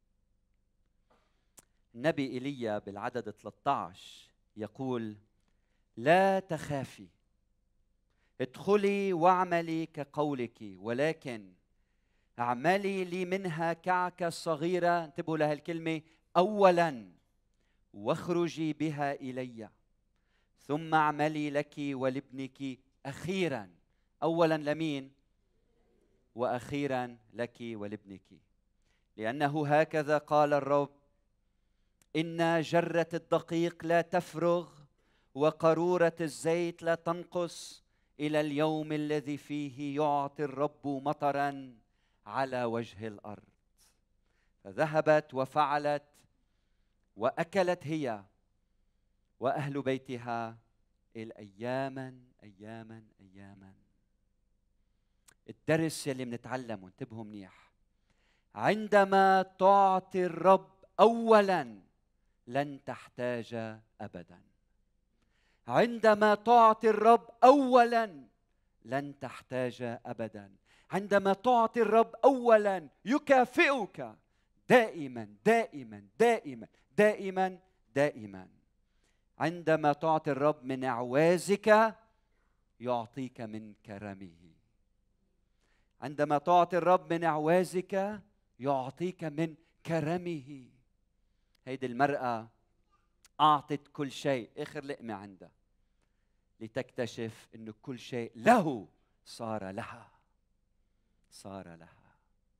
النبي إيليا بالعدد ثلاثة عشر يقول: لا تخافي، ادخلي واعملي كقولك، ولكن اعملي لي منها كعكة صغيرة، انتبهوا لهالكلمة، أولا واخرجي بها إلي، ثم اعملي لك ولابنك أخيرا. أولا لمين؟ وأخيرا لك ولابنك، لأنه هكذا قال الرب: إن جرة الدقيق لا تفرغ وقارورة الزيت لا تنقص إلى اليوم الذي فيه يعطي الرب مطرا على وجه الأرض. فذهبت وفعلت وأكلت هي وأهل بيتها الأياما أياما أياما. الدرس يلي منتعلمه، انتبهوا منيح، عندما تعطي الرب أولا لن تحتاج أبدا. عندما تعطي الرب أولا لن تحتاج أبدا. عندما تعطي الرب أولا يكافئك دائما دائما دائما دائما دائما. عندما تعطي الرب من أعوازك يعطيك من كرمه. عندما تعطي الرب من أعوازك يعطيك من كرمه. هيدي المرأة أعطت كل شيء، آخر لقمة عندها، لتكتشف أنه كل شيء له صار لها، صار لها.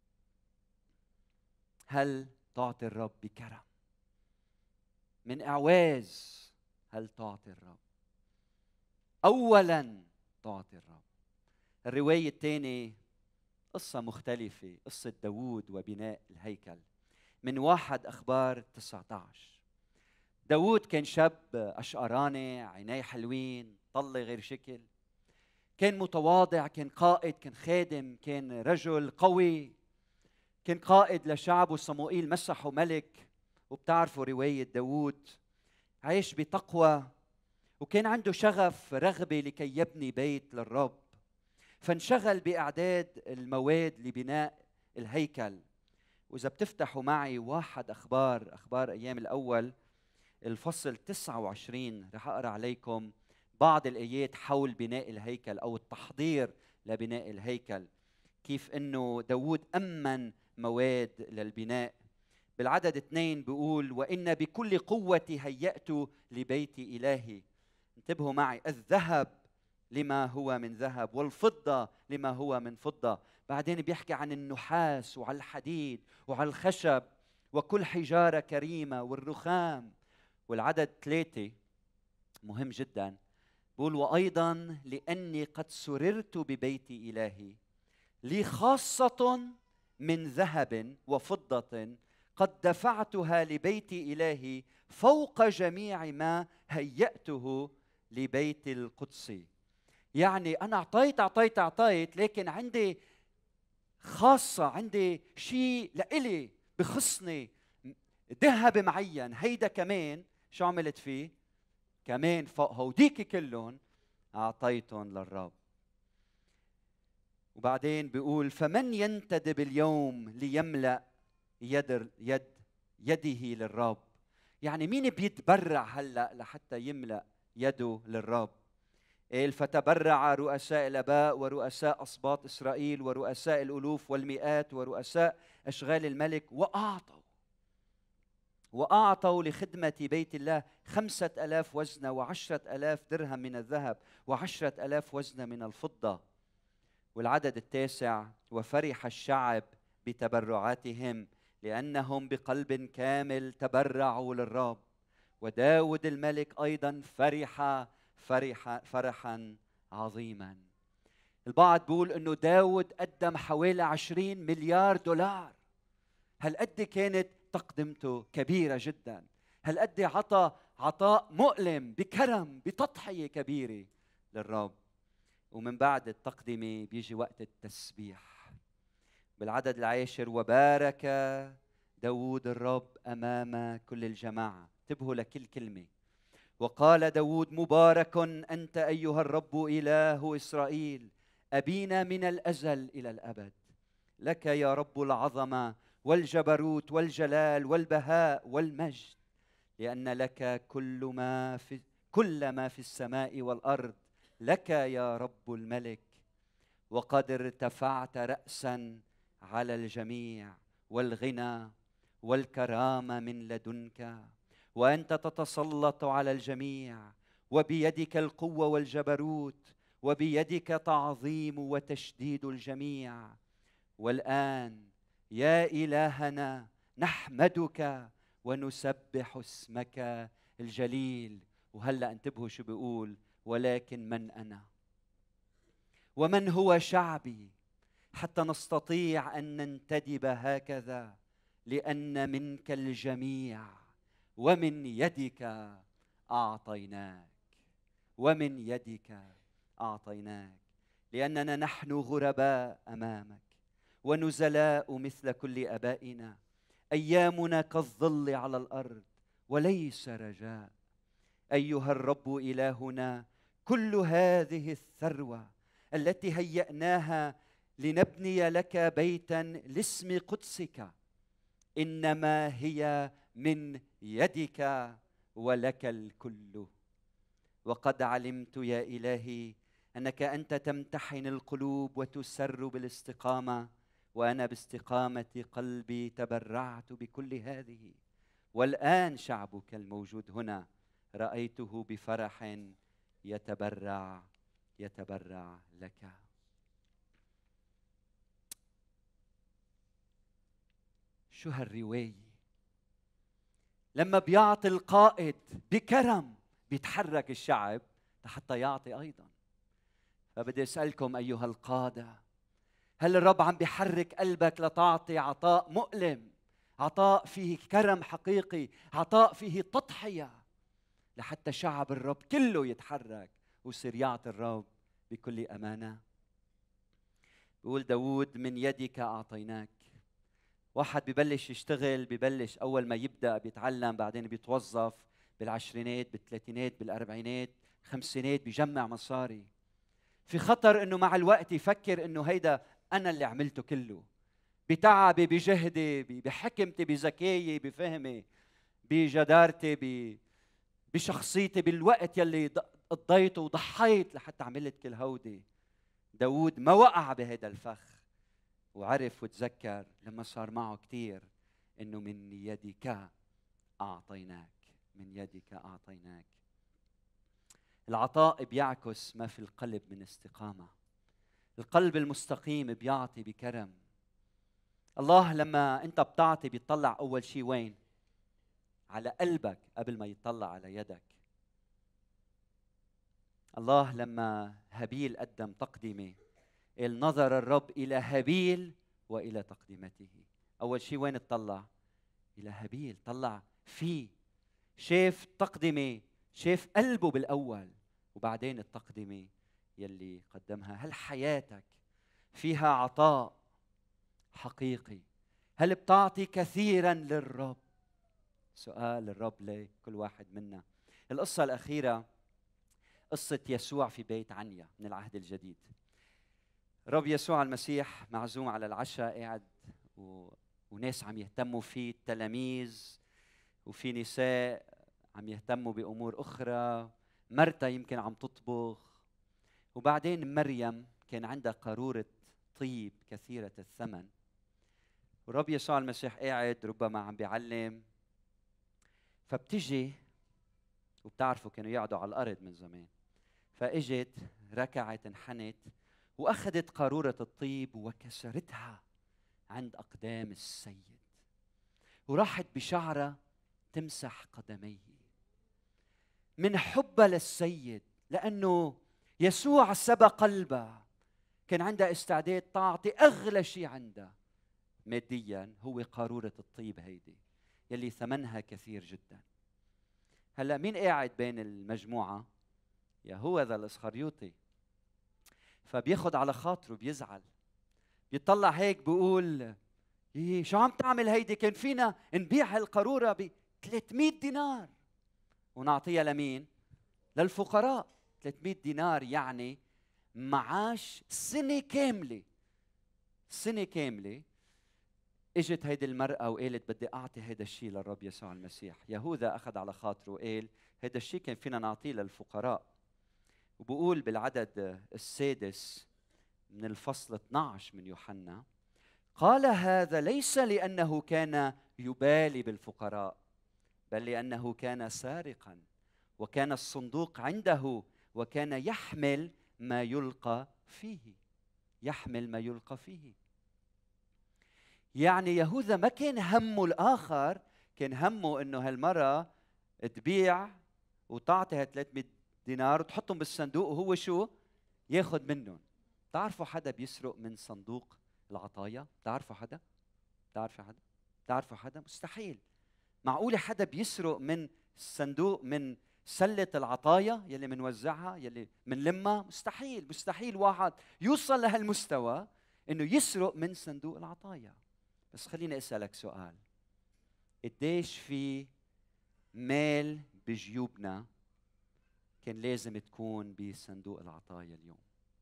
هل تعطي الرب بكرم من أعواز؟ هل تعطي الرب أولا؟ تعطي الرب. الرواية الثانية قصة مختلفة، قصة داود وبناء الهيكل، من واحد أخبار تسعة عشر. داود كان شاب أشقراني، عينيه حلوين، طلة غير شكل، كان متواضع، كان قائد، كان خادم، كان رجل قوي، كان قائد لشعب، وصموئيل مسحه ملك. وبتعرفوا رواية داود، عايش بتقوى، وكان عنده شغف رغبة لكي يبني بيت للرب، فانشغل بإعداد المواد لبناء الهيكل. وإذا بتفتحوا معي واحد أخبار أخبار أيام الأول الفصل تسعة وعشرين، رح أقرأ عليكم بعض الآيات حول بناء الهيكل أو التحضير لبناء الهيكل، كيف أنه داود أمن مواد للبناء. بالعدد اثنين بيقول: وإن بكل قوة هيأت لبيت إلهي. انتبهوا معي، الذهب لما هو من ذهب والفضة لما هو من فضة. بعدين بيحكي عن النحاس وعلى الحديد وعلى الخشب وكل حجارة كريمة والرخام. والعدد ثلاثة مهم جدا، بقول: وأيضا لأني قد سررت ببيت إلهي لي خاصة من ذهب وفضة قد دفعتها لبيت إلهي فوق جميع ما هيأته لبيت القدس. يعني أنا أعطيت أعطيت أعطيت لكن عندي خاصة، عندي شيء لإلي بخصني، ذهب معين، هيدا كمان شو عملت فيه؟ كمان فوق هوديك كلهم أعطيتهم للرب. وبعدين بيقول: فمن ينتدب اليوم ليملأ يد يد يده للرب. يعني مين بيتبرع هلأ لحتى يملأ يده للرب؟ قال: فتبرع رؤساء الآباء ورؤساء أسباط إسرائيل ورؤساء الألوف والمئات ورؤساء أشغال الملك وأعطوا وأعطوا لخدمة بيت الله خمسة ألاف وزنة وعشرة ألاف درهم من الذهب وعشرة ألاف وزنة من الفضة. والعدد التاسع: وفرح الشعب بتبرعاتهم لأنهم بقلب كامل تبرعوا للرب. وداود الملك أيضا فرح فرح فرحا عظيما. البعض بيقول إنه داود قدم حوالي عشرين مليار دولار. هالقد كانت تقدمته كبيرة جدا، هالقد عطى عطاء مؤلم بكرم بتضحية كبيرة للرب. ومن بعد التقدمة بيجي وقت التسبيح. بالعدد العاشر: وبارك داود الرب أمام كل الجماعة. انتبهوا لكل كلمة. وقال داود: مبارك أنت أيها الرب إله إسرائيل، أبينا من الأزل إلى الأبد. لك يا رب العظمة والجبروت والجلال والبهاء والمجد، لأن لك كل ما في كل ما في السماء والأرض، لك يا رب الملك. وقد ارتفعت رأسا على الجميع، والغنى والكرامة من لدنك، وأنت تتسلط على الجميع، وبيدك القوة والجبروت، وبيدك تعظيم وتشديد الجميع. والآن يا إلهنا نحمدك ونسبح اسمك الجليل. وهلأ انتبهوا شو بيقول: ولكن من أنا ومن هو شعبي حتى نستطيع أن ننتدب هكذا، لأن منك الجميع ومن يدك أعطيناك، ومن يدك أعطيناك، لأننا نحن غرباء أمامك ونزلاء مثل كل أبائنا، أيامنا كالظل على الأرض وليس رجاء. أيها الرب إلهنا، كل هذه الثروة التي هيأناها لنبني لك بيتا لاسم قدسك إنما هي من يدك، ولك الكل. وقد علمت يا إلهي أنك أنت تمتحن القلوب وتسر بالاستقامة، وأنا باستقامة قلبي تبرعت بكل هذه. والآن شعبك الموجود هنا رأيته بفرح يتبرع يتبرع لك. شو هالرواية؟ لما بيعطي القائد بكرم بيتحرك الشعب حتى يعطي أيضا. فبدي أسألكم أيها القادة، هل الرب عم بيحرك قلبك لتعطي عطاء مؤلم، عطاء فيه كرم حقيقي، عطاء فيه تضحية، لحتى شعب الرب كله يتحرك ويصير يعطي الرب بكل أمانة؟ بيقول داود: من يدك أعطيناك. واحد ببلش يشتغل، ببلش أول ما يبدأ بيتعلم، بعدين بيتوظف بالعشرينات بالثلاثينات بالأربعينات خمسينات بيجمع مصاري. في خطر إنه مع الوقت يفكر إنه هيدا أنا اللي عملته كله، بتعبي بجهدي بحكمتي بذكائي بفهمي بجدارتي بشخصيتي بالوقت يلي قضيته وضحيت لحتى عملت كل هودي. داود ما وقع بهذا الفخ، وعرف وتذكر لما صار معه كتير إنه من يدك أعطيناك، من يدك أعطيناك. العطاء بيعكس ما في القلب من استقامة. القلب المستقيم بيعطي بكرم. الله لما أنت بتعطي بيطلع أول شيء وين؟ على قلبك قبل ما يطلع على يدك. الله لما هابيل قدم تقدمة، نظر الرب إلى هابيل وإلى تقدمته. أول شيء وين اطلع؟ إلى هابيل، طلع فيه، شاف تقدمة، شاف قلبه بالأول، وبعدين التقدمة يلي قدمها. هل حياتك فيها عطاء حقيقي؟ هل بتعطي كثيرا للرب؟ سؤال الرب لكل واحد منا. القصة الأخيرة قصة يسوع في بيت عنيا من العهد الجديد. رب يسوع المسيح معزوم على العشاء، قاعد و... وناس عم يهتموا فيه، التلاميذ، وفي نساء عم يهتموا بأمور أخرى، مرتا يمكن عم تطبخ، وبعدين مريم كان عندها قارورة طيب كثيرة الثمن. ورب يسوع المسيح قاعد ربما عم بيعلم، فبتجي، وبتعرفوا كانوا يقعدوا على الأرض من زمان، فاجت ركعت انحنت وأخذت قارورة الطيب وكسرتها عند أقدام السيد، وراحت بشعرها تمسح قدميه من حبها للسيد، لأنه يسوع سبى قلبها. كان عندها استعداد تعطي أغلى شيء عندها ماديا، هو قارورة الطيب هيدي يلي ثمنها كثير جدا. هلأ مين قاعد بين المجموعة؟ يهوذا الإسخريوطي. فبياخد على خاطره، بيزعل، بيطلع هيك بيقول: إيه شو عم تعمل هيدي؟ كان فينا نبيع هالقارورة ب ثلاثمية دينار. ونعطيها لمين؟ للفقراء. ثلاثمئة دينار يعني معاش سنة كاملة. سنة كاملة. اجت هيدي المرأة وقالت بدي أعطي هيدا الشيء للرب يسوع المسيح. يهوذا أخذ على خاطره وقال هيدا الشيء كان فينا نعطيه للفقراء. وبقول بالعدد السادس من الفصل اثني عشر من يوحنا، قال هذا ليس لأنه كان يبالي بالفقراء، بل لأنه كان سارقا، وكان الصندوق عنده، وكان يحمل ما يلقى فيه. يحمل ما يلقى فيه. يعني يهوذا ما كان همه الآخر، كان همه إنه هالمرة تبيع وتعطيها ثلاثمئة دينار وتحطهم بالصندوق، وهو شو؟ ياخذ منهم. تعرفوا حدا بيسرق من صندوق العطايا؟ تعرفوا حدا؟ تعرفوا حدا؟ تعرفوا حدا؟ مستحيل. معقولة حدا بيسرق من الصندوق، من سلة العطايا يلي منوزعها، يلي منلمها؟ مستحيل. مستحيل واحد يوصل لهالمستوى انه يسرق من صندوق العطايا. بس خليني اسألك سؤال، قديش في مال بجيوبنا كان لازم تكون بصندوق العطايا اليوم؟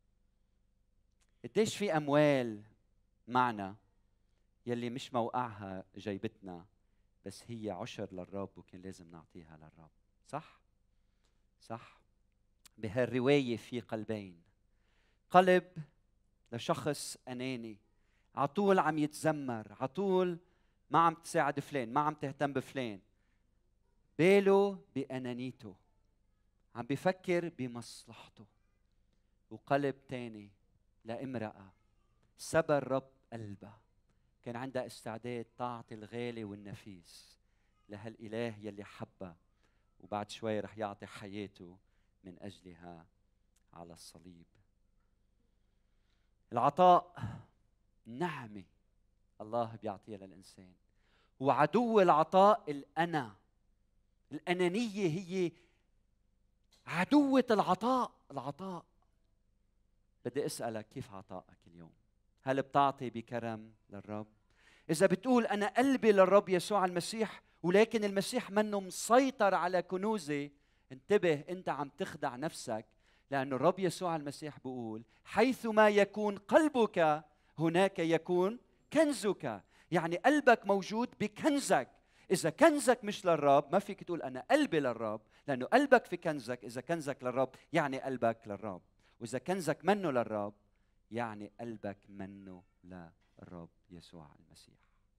قديش في أموال معنا يلي مش موقعها جيبتنا، بس هي عشر للرب وكان لازم نعطيها للرب؟ صح؟ صح؟ بهالرواية في قلبين. قلب لشخص أناني عطول عم يتذمر، عطول ما عم تساعد فلان، ما عم تهتم بفلان، باله بأنانيته، عم بيفكر بمصلحته. وقلب تاني لامرأة سبى الرب قلبها، كان عندها استعداد تعطي الغالي والنفيس لهالإله يلي حبها، وبعد شوي رح يعطي حياته من أجلها على الصليب. العطاء نعمة الله بيعطيها للإنسان، وعدو العطاء الأنا. الأنانية هي عدوة العطاء. العطاء. بدي أسألك كيف عطائك اليوم؟ هل بتعطي بكرم للرب؟ إذا بتقول أنا قلبي للرب يسوع المسيح ولكن المسيح منه مسيطر على كنوزي، انتبه، أنت عم تخدع نفسك، لأن الرب يسوع المسيح بيقول حيثما يكون قلبك هناك يكون كنزك. يعني قلبك موجود بكنزك. إذا كنزك مش للرب ما فيك تقول أنا قلبي للرب، لأنه قلبك في كنزك. إذا كنزك للرب يعني قلبك للرب، وإذا كنزك منه للرب يعني قلبك منه للرب يسوع المسيح.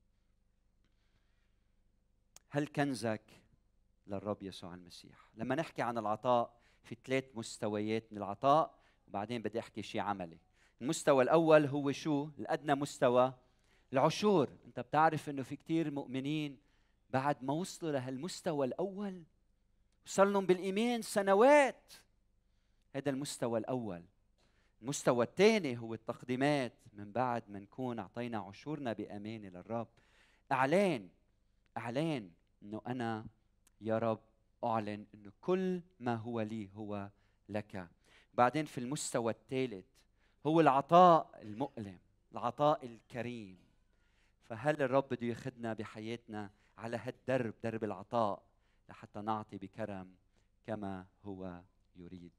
هل كنزك للرب يسوع المسيح؟ لما نحكي عن العطاء في ثلاث مستويات من العطاء، وبعدين بدي أحكي شيء عملي. المستوى الأول هو شو؟ الأدنى مستوى، العشور. أنت بتعرف إنه في كتير مؤمنين بعد ما وصلوا لهالمستوى الأول وصار لهم بالإيمان سنوات. هذا المستوى الأول. المستوى الثاني هو التقديمات، من بعد ما نكون أعطينا عشورنا بأمانة للرب. إعلان إعلان إنه أنا يا رب أعلن إنه كل ما هو لي هو لك. بعدين في المستوى الثالث هو العطاء المؤلم، العطاء الكريم. فهل الرب بده ياخذنا بحياتنا على هالدرب، درب العطاء، لحتى نعطي بكرم كما هو يريد؟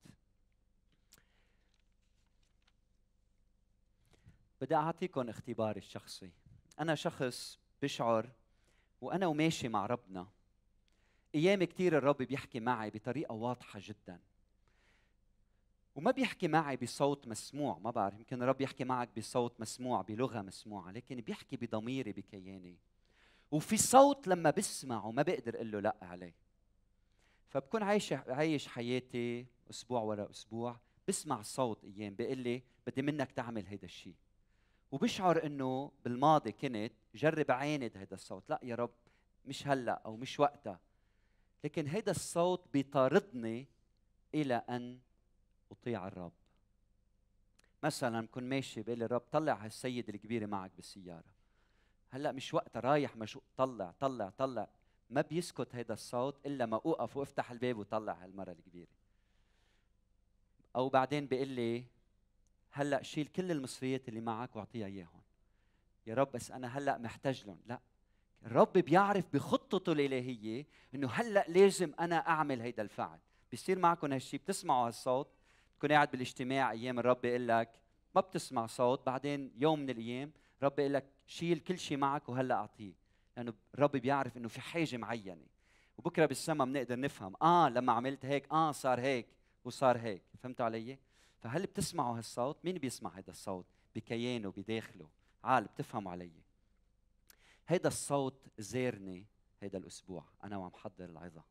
بدي أعطيكم اختباري الشخصي. أنا شخص بشعر وأنا وماشي مع ربنا أيام كتير الرب بيحكي معي بطريقة واضحة جدا، وما بيحكي معي بصوت مسموع. ما بعرف، يمكن الرب يحكي معك بصوت مسموع، بلغة مسموعة، لكن بيحكي بضميري، بكياني. وفي صوت لما بسمعه ما بقدر أقول له لا عليه. فبكون عايش عايش حياتي أسبوع ورا أسبوع، بسمع صوت أيام بيقول لي بدي منك تعمل هيدا الشيء، وبشعر إنه بالماضي كنت جرب عاند هيدا الصوت، لا يا رب مش هلا أو مش وقتها. لكن هيدا الصوت بيطاردني إلى أن أطيع الرب. مثلا كن ماشي بقول لي الرب طلع هالسيدة الكبيرة معك بالسيارة، هلا مش وقتها، رايح مشوق، طلع طلع طلع. ما بيسكت هيدا الصوت إلا ما أوقف وأفتح الباب وطلع هالمرة الكبيرة. أو بعدين بقول لي هلا شيل كل المصريات اللي معك واعطيها إياهم. يا رب بس أنا هلا محتاج لهم. لا، الرب بيعرف بخطته الإلهية إنه هلأ لازم أنا أعمل هيدا الفعل. بيصير معكم هالشي، بتسمعوا هالصوت، تكون قاعد بالاجتماع أيام الرب يقول لك ما بتسمع صوت، بعدين يوم من الأيام الرب يقول لك شيل كل شيء معك وهلأ أعطيه، لأنه الرب بيعرف إنه في حاجة معينة. وبكرة بالسما بنقدر نفهم آه لما عملت هيك آه صار هيك وصار هيك. فهمتوا علي؟ فهل بتسمعوا هالصوت؟ مين بيسمع هذا الصوت بكيانه بداخله؟ عال بتفهموا علي؟ هيدا الصوت زارني هيدا الأسبوع أنا وعم حضر العظة.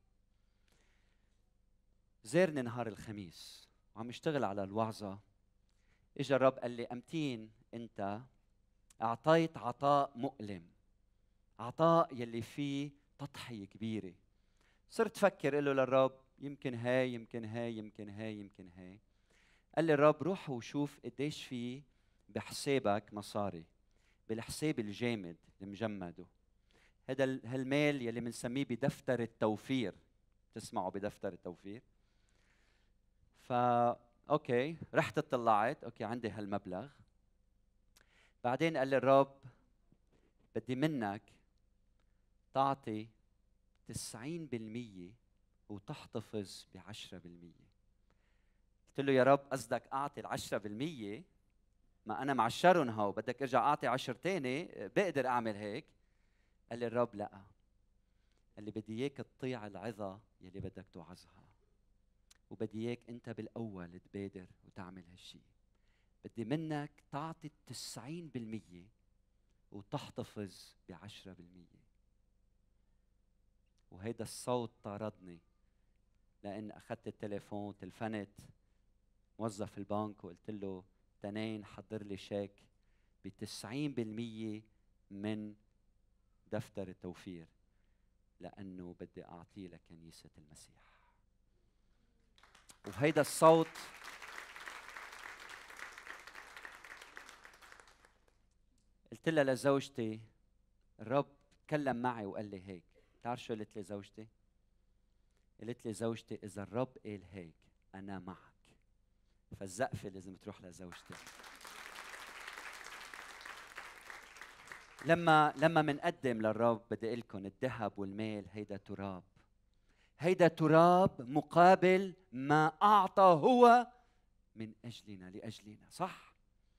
زارني نهار الخميس وعم اشتغل على الوعظة. اجى الرب قال لي أمتين أنت أعطيت عطاء مؤلم، عطاء يلي فيه تضحية كبيرة. صرت فكر له للرب يمكن هاي يمكن هاي يمكن هاي يمكن هاي. قال لي الرب روح وشوف قديش في بحسابك مصاري، بالحساب الجامد المجمده، هذا هالمال يلي بنسميه بدفتر التوفير. تسمعوا بدفتر التوفير؟ فا اوكي رحت اطلعت، اوكي عندي هالمبلغ. بعدين قال لي الرب بدي منك تعطي تسعين بالمية وتحتفظ بعشرة بالمية. قلت له يا رب قصدك اعطي العشرة بالمية؟ ما انا معشرهم هو، بدك ارجع اعطي عشر تاني؟ بقدر اعمل هيك؟ قال لي الرب لا، قال لي بدي اياك تطيع العظة يلي بدك توعظها، وبدي اياك انت بالاول تبادر وتعمل هالشي. بدي منك تعطي التسعين بالمية وتحتفظ بعشرة بالمية. وهيدا الصوت طاردني، لأن أخذت التليفون تلفنت موظف البنك وقلت له تنين حضر لي شيك بتسعين بالمية من دفتر التوفير، لأنه بدي أعطيه لكنيسة المسيح. وهيدا الصوت قلت لها لزوجتي الرب تكلم معي وقال لي هيك. تعرف شو قلت لي زوجتي؟ قلت لي زوجتي إذا الرب قال هيك أنا معك. فالزقفة لازم تروح لزوجتي. لما لما منقدم للرب بدي أقول لكم الذهب والمال هيدا تراب، هيدا تراب مقابل ما أعطى هو من أجلنا لأجلنا. صح؟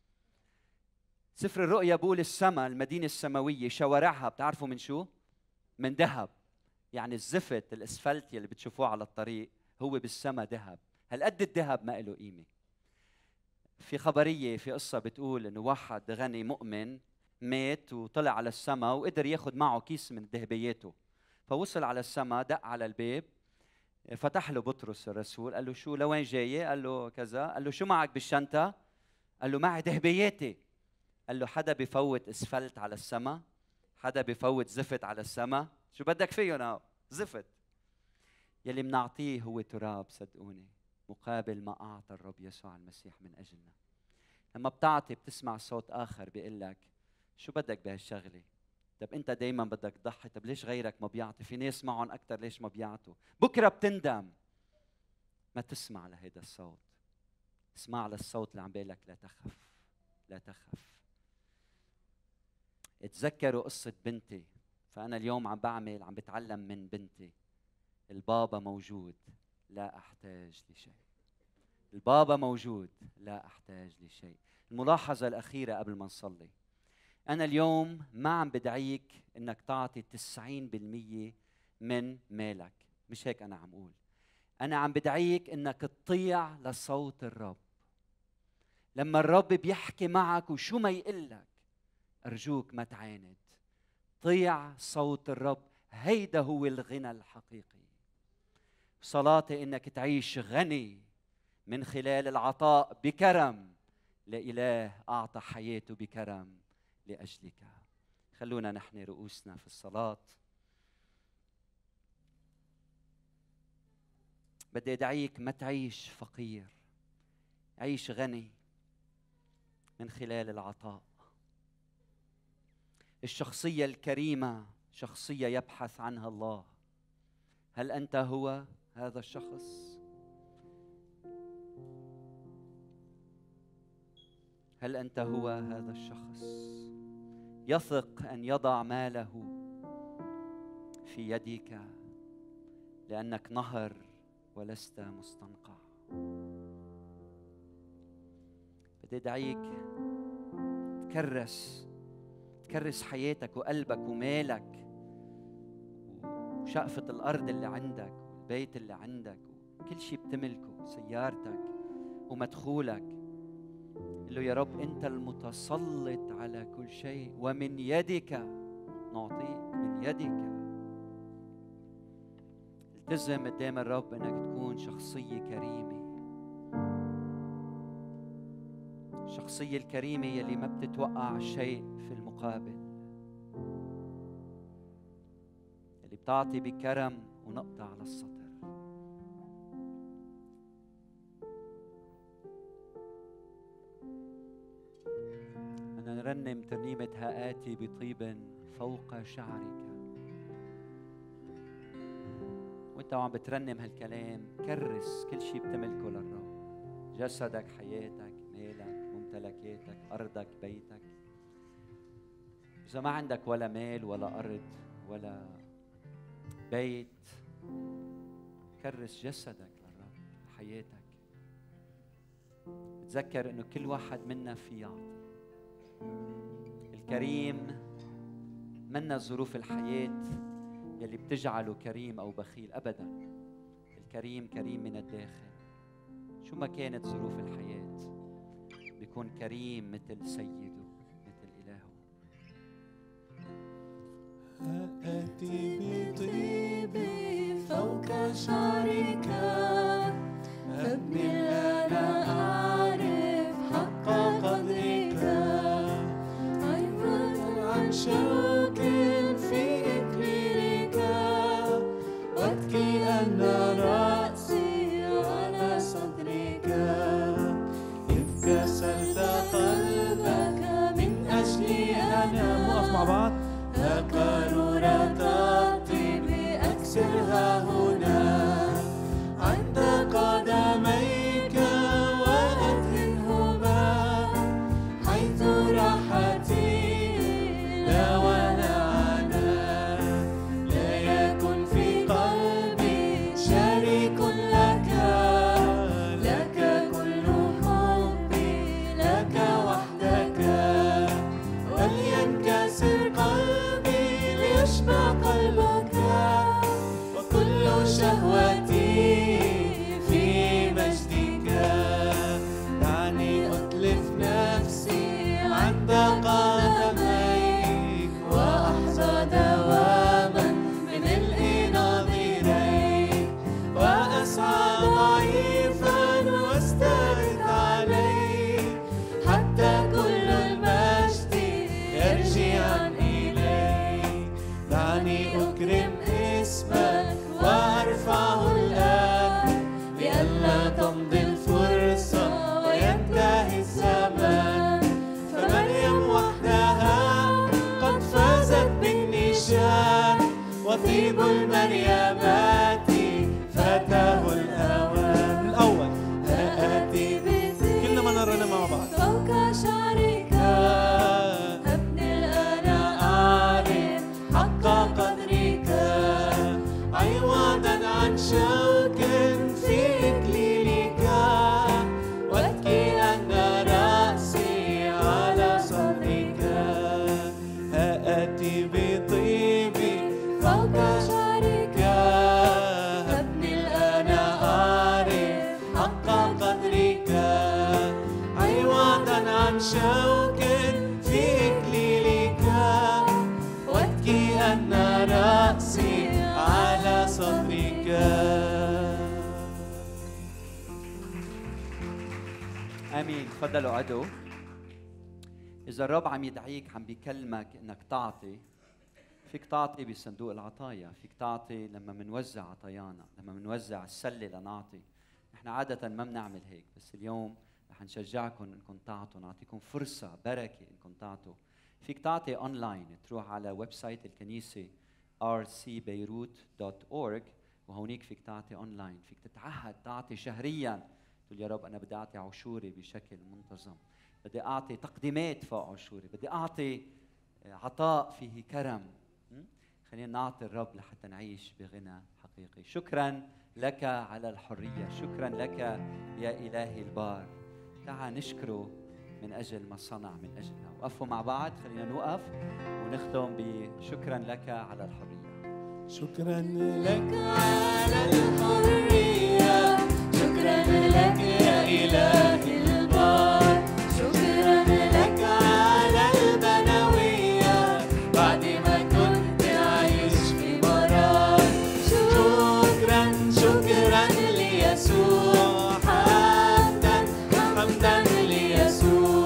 سفر الرؤيا بقول السماء المدينة السماوية شوارعها بتعرفوا من شو؟ من ذهب. يعني الزفت الاسفلت اللي بتشوفوه على الطريق هو بالسماء ذهب. هالقد الذهب ما له قيمة. في خبرية في قصة بتقول إنه واحد غني مؤمن مات وطلع على السماء وقدر ياخد معه كيس من ذهبياته. فوصل على السماء دق على الباب، فتح له بطرس الرسول قال له شو لوين جاي؟ قال له كذا. قال له شو معك بالشنطة؟ قال له معي ذهبياتي. قال له حدا بفوت اسفلت على السماء؟ حدا بفوت زفت على السماء؟ شو بدك فيهم هاو؟ زفت. يلي منعطيه هو تراب صدقوني مقابل ما أعطى الرب يسوع المسيح من أجلنا. لما بتعطي بتسمع صوت آخر بيقول لك شو بدك بهالشغلة؟ طب أنت دايما بدك تضحي، طب ليش غيرك ما بيعطي؟ في ناس معهم أكتر ليش ما بيعطوا؟ بكرة بتندم. ما تسمع لهيدا الصوت، اسمع للصوت اللي عم بيقول لك لا تخف لا تخف. اتذكروا قصة بنتي. فأنا اليوم عم بعمل عم بتعلم من بنتي. البابا موجود لا أحتاج لشيء. البابا موجود لا أحتاج لشيء. الملاحظة الأخيرة قبل ما نصلي، أنا اليوم ما عم بدعيك إنك تعطي تسعين بالمية من مالك، مش هيك أنا عم أقول. أنا عم بدعيك إنك تطيع لصوت الرب. لما الرب بيحكي معك وشو ما يقلك أرجوك ما تعاند، طيع صوت الرب. هيدا هو الغنى الحقيقي. صلاتي إنك تعيش غني من خلال العطاء بكرم لإله أعطى حياته بكرم لأجلك. خلونا نحن رؤوسنا في الصلاة. بدي أدعيك ما تعيش فقير، عيش غني من خلال العطاء. الشخصية الكريمة شخصية يبحث عنها الله. هل أنت هو هذا الشخص؟ هل أنت هو هذا الشخص؟ يثق أن يضع ماله في يدك، لأنك نهر ولست مستنقع. بدي أدعيك تكرس تكرس حياتك وقلبك ومالك وشقفة الأرض اللي عندك والبيت اللي عندك وكل شيء بتملكه، سيارتك ومدخولك. قل له يا رب أنت المتسلط على كل شيء، ومن يدك نعطيك، من يدك. التزم قدام الرب أنك تكون شخصية كريمة. الشخصية الكريمة يلي ما بتتوقع شيء في المقابل، يلي بتعطي بكرم ونقطة على السطر. أنا نرنم ترنيمة هآتي بطيب فوق شعرك. وانت وعم بترنم هالكلام كرس كل شيء بتملكه للرب، جسدك، حياتك، مالك، ممتلكاتك، أرضك، بيتك. إذا ما عندك ولا مال ولا أرض ولا بيت، كرس جسدك للرب، حياتك. تذكر إنه كل واحد منا في يعطي. الكريم منا ظروف الحياة يلي بتجعله كريم أو بخيل، أبداً. الكريم كريم من الداخل. شو ما كانت ظروف الحياة بيكون كريم مثل سيده، مثل إلهه. هآتي بطيب فوق شعرك، أبني الآن أعرف حق قدرك، عوضاً عن شوك في إكليلك، وابكي أن رأسي على صدرك. إذ كسرت قلبك من أجلي أنا. نقف مع بعض. قارورة الطيب أكسرها هنا عند قدميك، وأدهنهما حيث راحتي لا ونعنا. لا يكن في قلبي شريك لك، لك كل حبي، لك وحدك. ولينكسر قلبي ليشبع قلبك، وكل شهوتي في مجدك. دعني أتلف نفسي عند قدميك، وأحظى دواما بملء نظيريك، وأسعى ضعيفا واستعد عليك، حتى كل المجد يرجع إليك. دعني أكرم اسمك وأرفعه الآن، لئلا تمضي الفرصة وينتهي الزمان. فمريم وحدها قد فازت بالنشان، وطيب المريمات فاته الأوان. الأول هآتي بطيب كلنا ما نرنم مع بعض. فوق شعرك، أبني الآن أعرف حق قدرك، عوضاً عن شوك في إكليلك، وابكي أن رأسي على صدرك. هآتي بطيب فوق شعرك، أبني الآن أعرف حق قدرك، عوضاً عن شوك في إكليلك، وابكي أن رأسي على صدرك. آمين. تفضلوا عدو. إذا الرب عم يدعيك، عم بيكلمك إنك تعطي، فيك تعطي بصندوق العطايا، فيك تعطي لما منوزع عطايانا، لما منوزع السلة لنعطي. نحن عادة ما بنعمل هيك، بس اليوم رح نشجعكم إنكم تعطوا، نعطيكم فرصة بركة إنكم تعطوا. فيك تعطي أونلاين، تروح على ويب سايت الكنيسة آر سي بيروت دوت أورج، وهونيك فيك تعطي أونلاين. فيك تتعهد تعطي شهرياً، تقول يا رب أنا بدي أعطي عشوري بشكل منتظم، بدي أعطي تقديمات فوق عشوري، بدي أعطي عطاء فيه كرم. خلينا نعطي الرب لحتى نعيش بغنى حقيقي. شكرا لك على الحرية، شكرا لك يا إلهي البار. تعال نشكره من أجل ما صنع من أجلنا. وقفوا مع بعض، خلينا نوقف ونختم بشكرا لك على الحرية. شكرا لك على الحرية، شكرا لك يا إلهي البار، شكرا لك على البنوية بعد ما كنت عايش في مرار. شكرا شكرا ليسوع، حمدا حمدا ليسوع،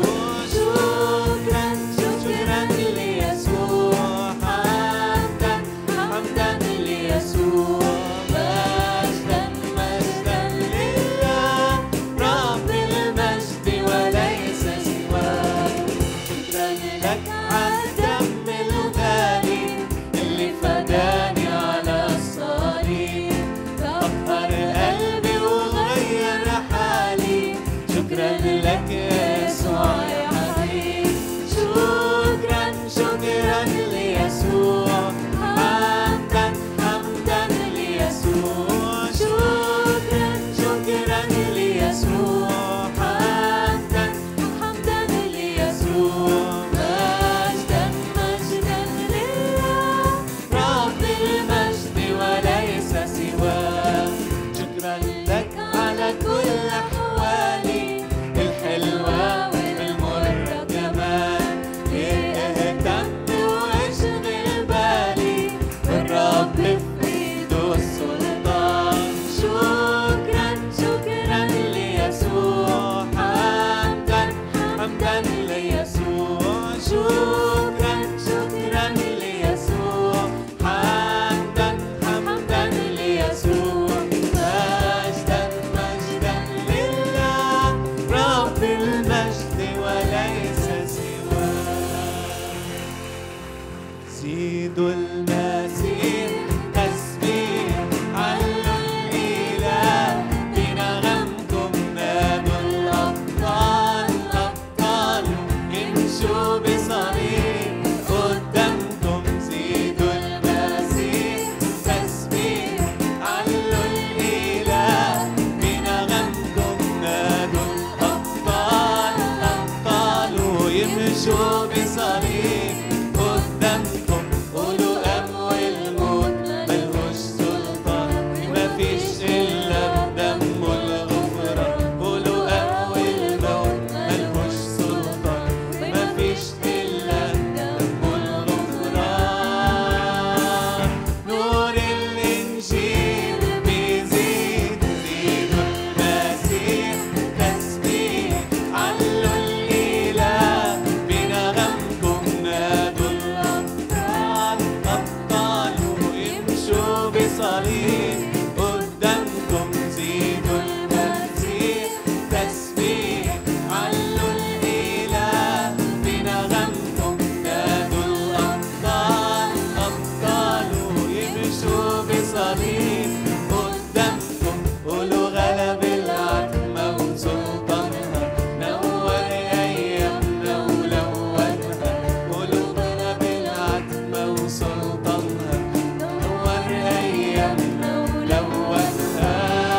شكرا شكرا ليسوع، حمدا حمدا ليسوع، مجدا مجدا لله رب المجد وليس سواه. شكرا لك على الدم الغالي اللي فداني على الصليب، طهر قلبي وغير حالي. شكرا لك يا يسوع يا حبيب، شكرا شكرا ليسوع، حمدا حمدا ليسوع، شكرا شكرا ليسوع، حمدا حمدا ليسوع، مجدا مجدا لله رب المجد وليس سواه. شكرا لك على كل أحوالي الحلوة والمرة كمان، اهتم واشغل بالي والرب في ايده السلطان. شكرا شكرا ليسوع، حمدا حمدا ليسوع، شكرا شكرا ليسوع، حمدا حمدا ليسوع، مجدا مجدا لله رب المجد وليس سواه. زيدوا المسيح تسبيح، علوا الإله بنغمكم، نادوا الأبطال أبطال يمشوا بصليب قدامكم. زيدوا المسيح تسبيح، علوا الإله بنغمكم، نادوا الأبطال أبطال يمشوا بصليب قدامكم. قولوا أموال الموت ملهوش سلطان، مفيش إلا بدم الغفران. قولوا أموال الموت ملهوش سلطان، مفيش إلا بدم الغفران. نور الإنجيل بيزيد، زيدوا المسيح تسبيح، علوا الإله بنغمكم، نادوا الأبطال أبطال يمشوا بصليب قدامكم. زيدوا المسيح تسبيح، علوا الإله بنغمكم، نادوا الأبطال أبطال يمشوا بصليب قدامكم. قولوا غلب العتمة وسلطانها، نور أيامنا ولونها. قولوا غلب العتمة وسلطانها، نور أيامنا ولونها.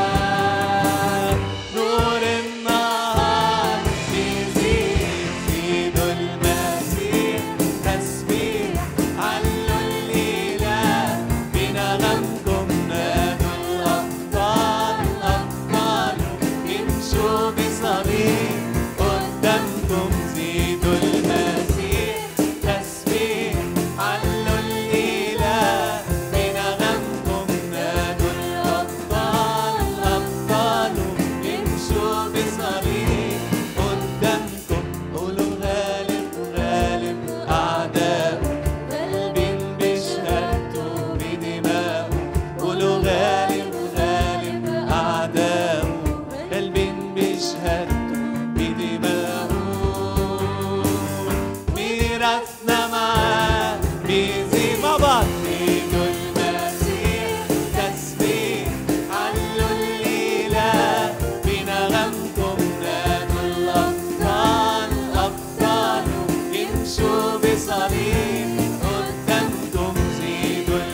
نور النهار بيزيد، زيدوا المسيح تسبيح، علوا الإله بنغمكم، نادوا الأبطال أبطال يمشوا بصليب قدامكم. زيدوا المسيح تسبيح، علوا الإله بنغمكم، نادوا الأبطال أبطال يمشوا بصليب قدامكم. قولوا غالب غالب أعداؤه، غالبين بشهادته بدماؤه. قولوا غالب غالب أعداؤه، غالبين بشهادته بدماؤه. ميراثنا معاه بيزيد مع بعض. زيدوا المسيح تسبيح، علوا الإله بنغمكم، نادوا الأبطال أبطال يمشوا بصليب قدامكم. زيدوا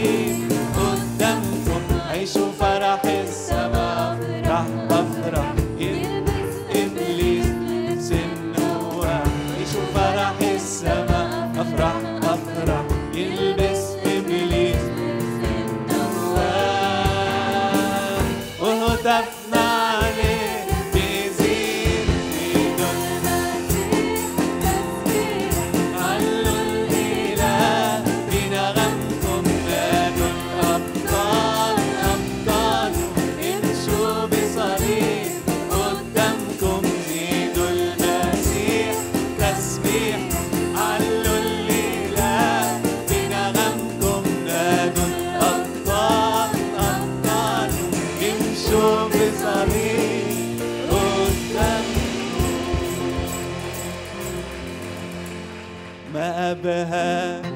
بصليب قدامكم عيشوا فرح السماء أفرح أفرح يلبس إبليس لبس النوار عيشوا فرح السماء أفرح أفرح يلبس إبليس لبس النوار وهتفنا عليه بيزيد إيده المسيح تسبيح علوا الإله بنغمكم نادوا الأبطال أبطال امشوا بصليب قدامكم زيدوا المسيح تسبيح علوا الإله بنغمكم نادوا الأبطال أبطال امشوا بصليب قدامكم ما أبهى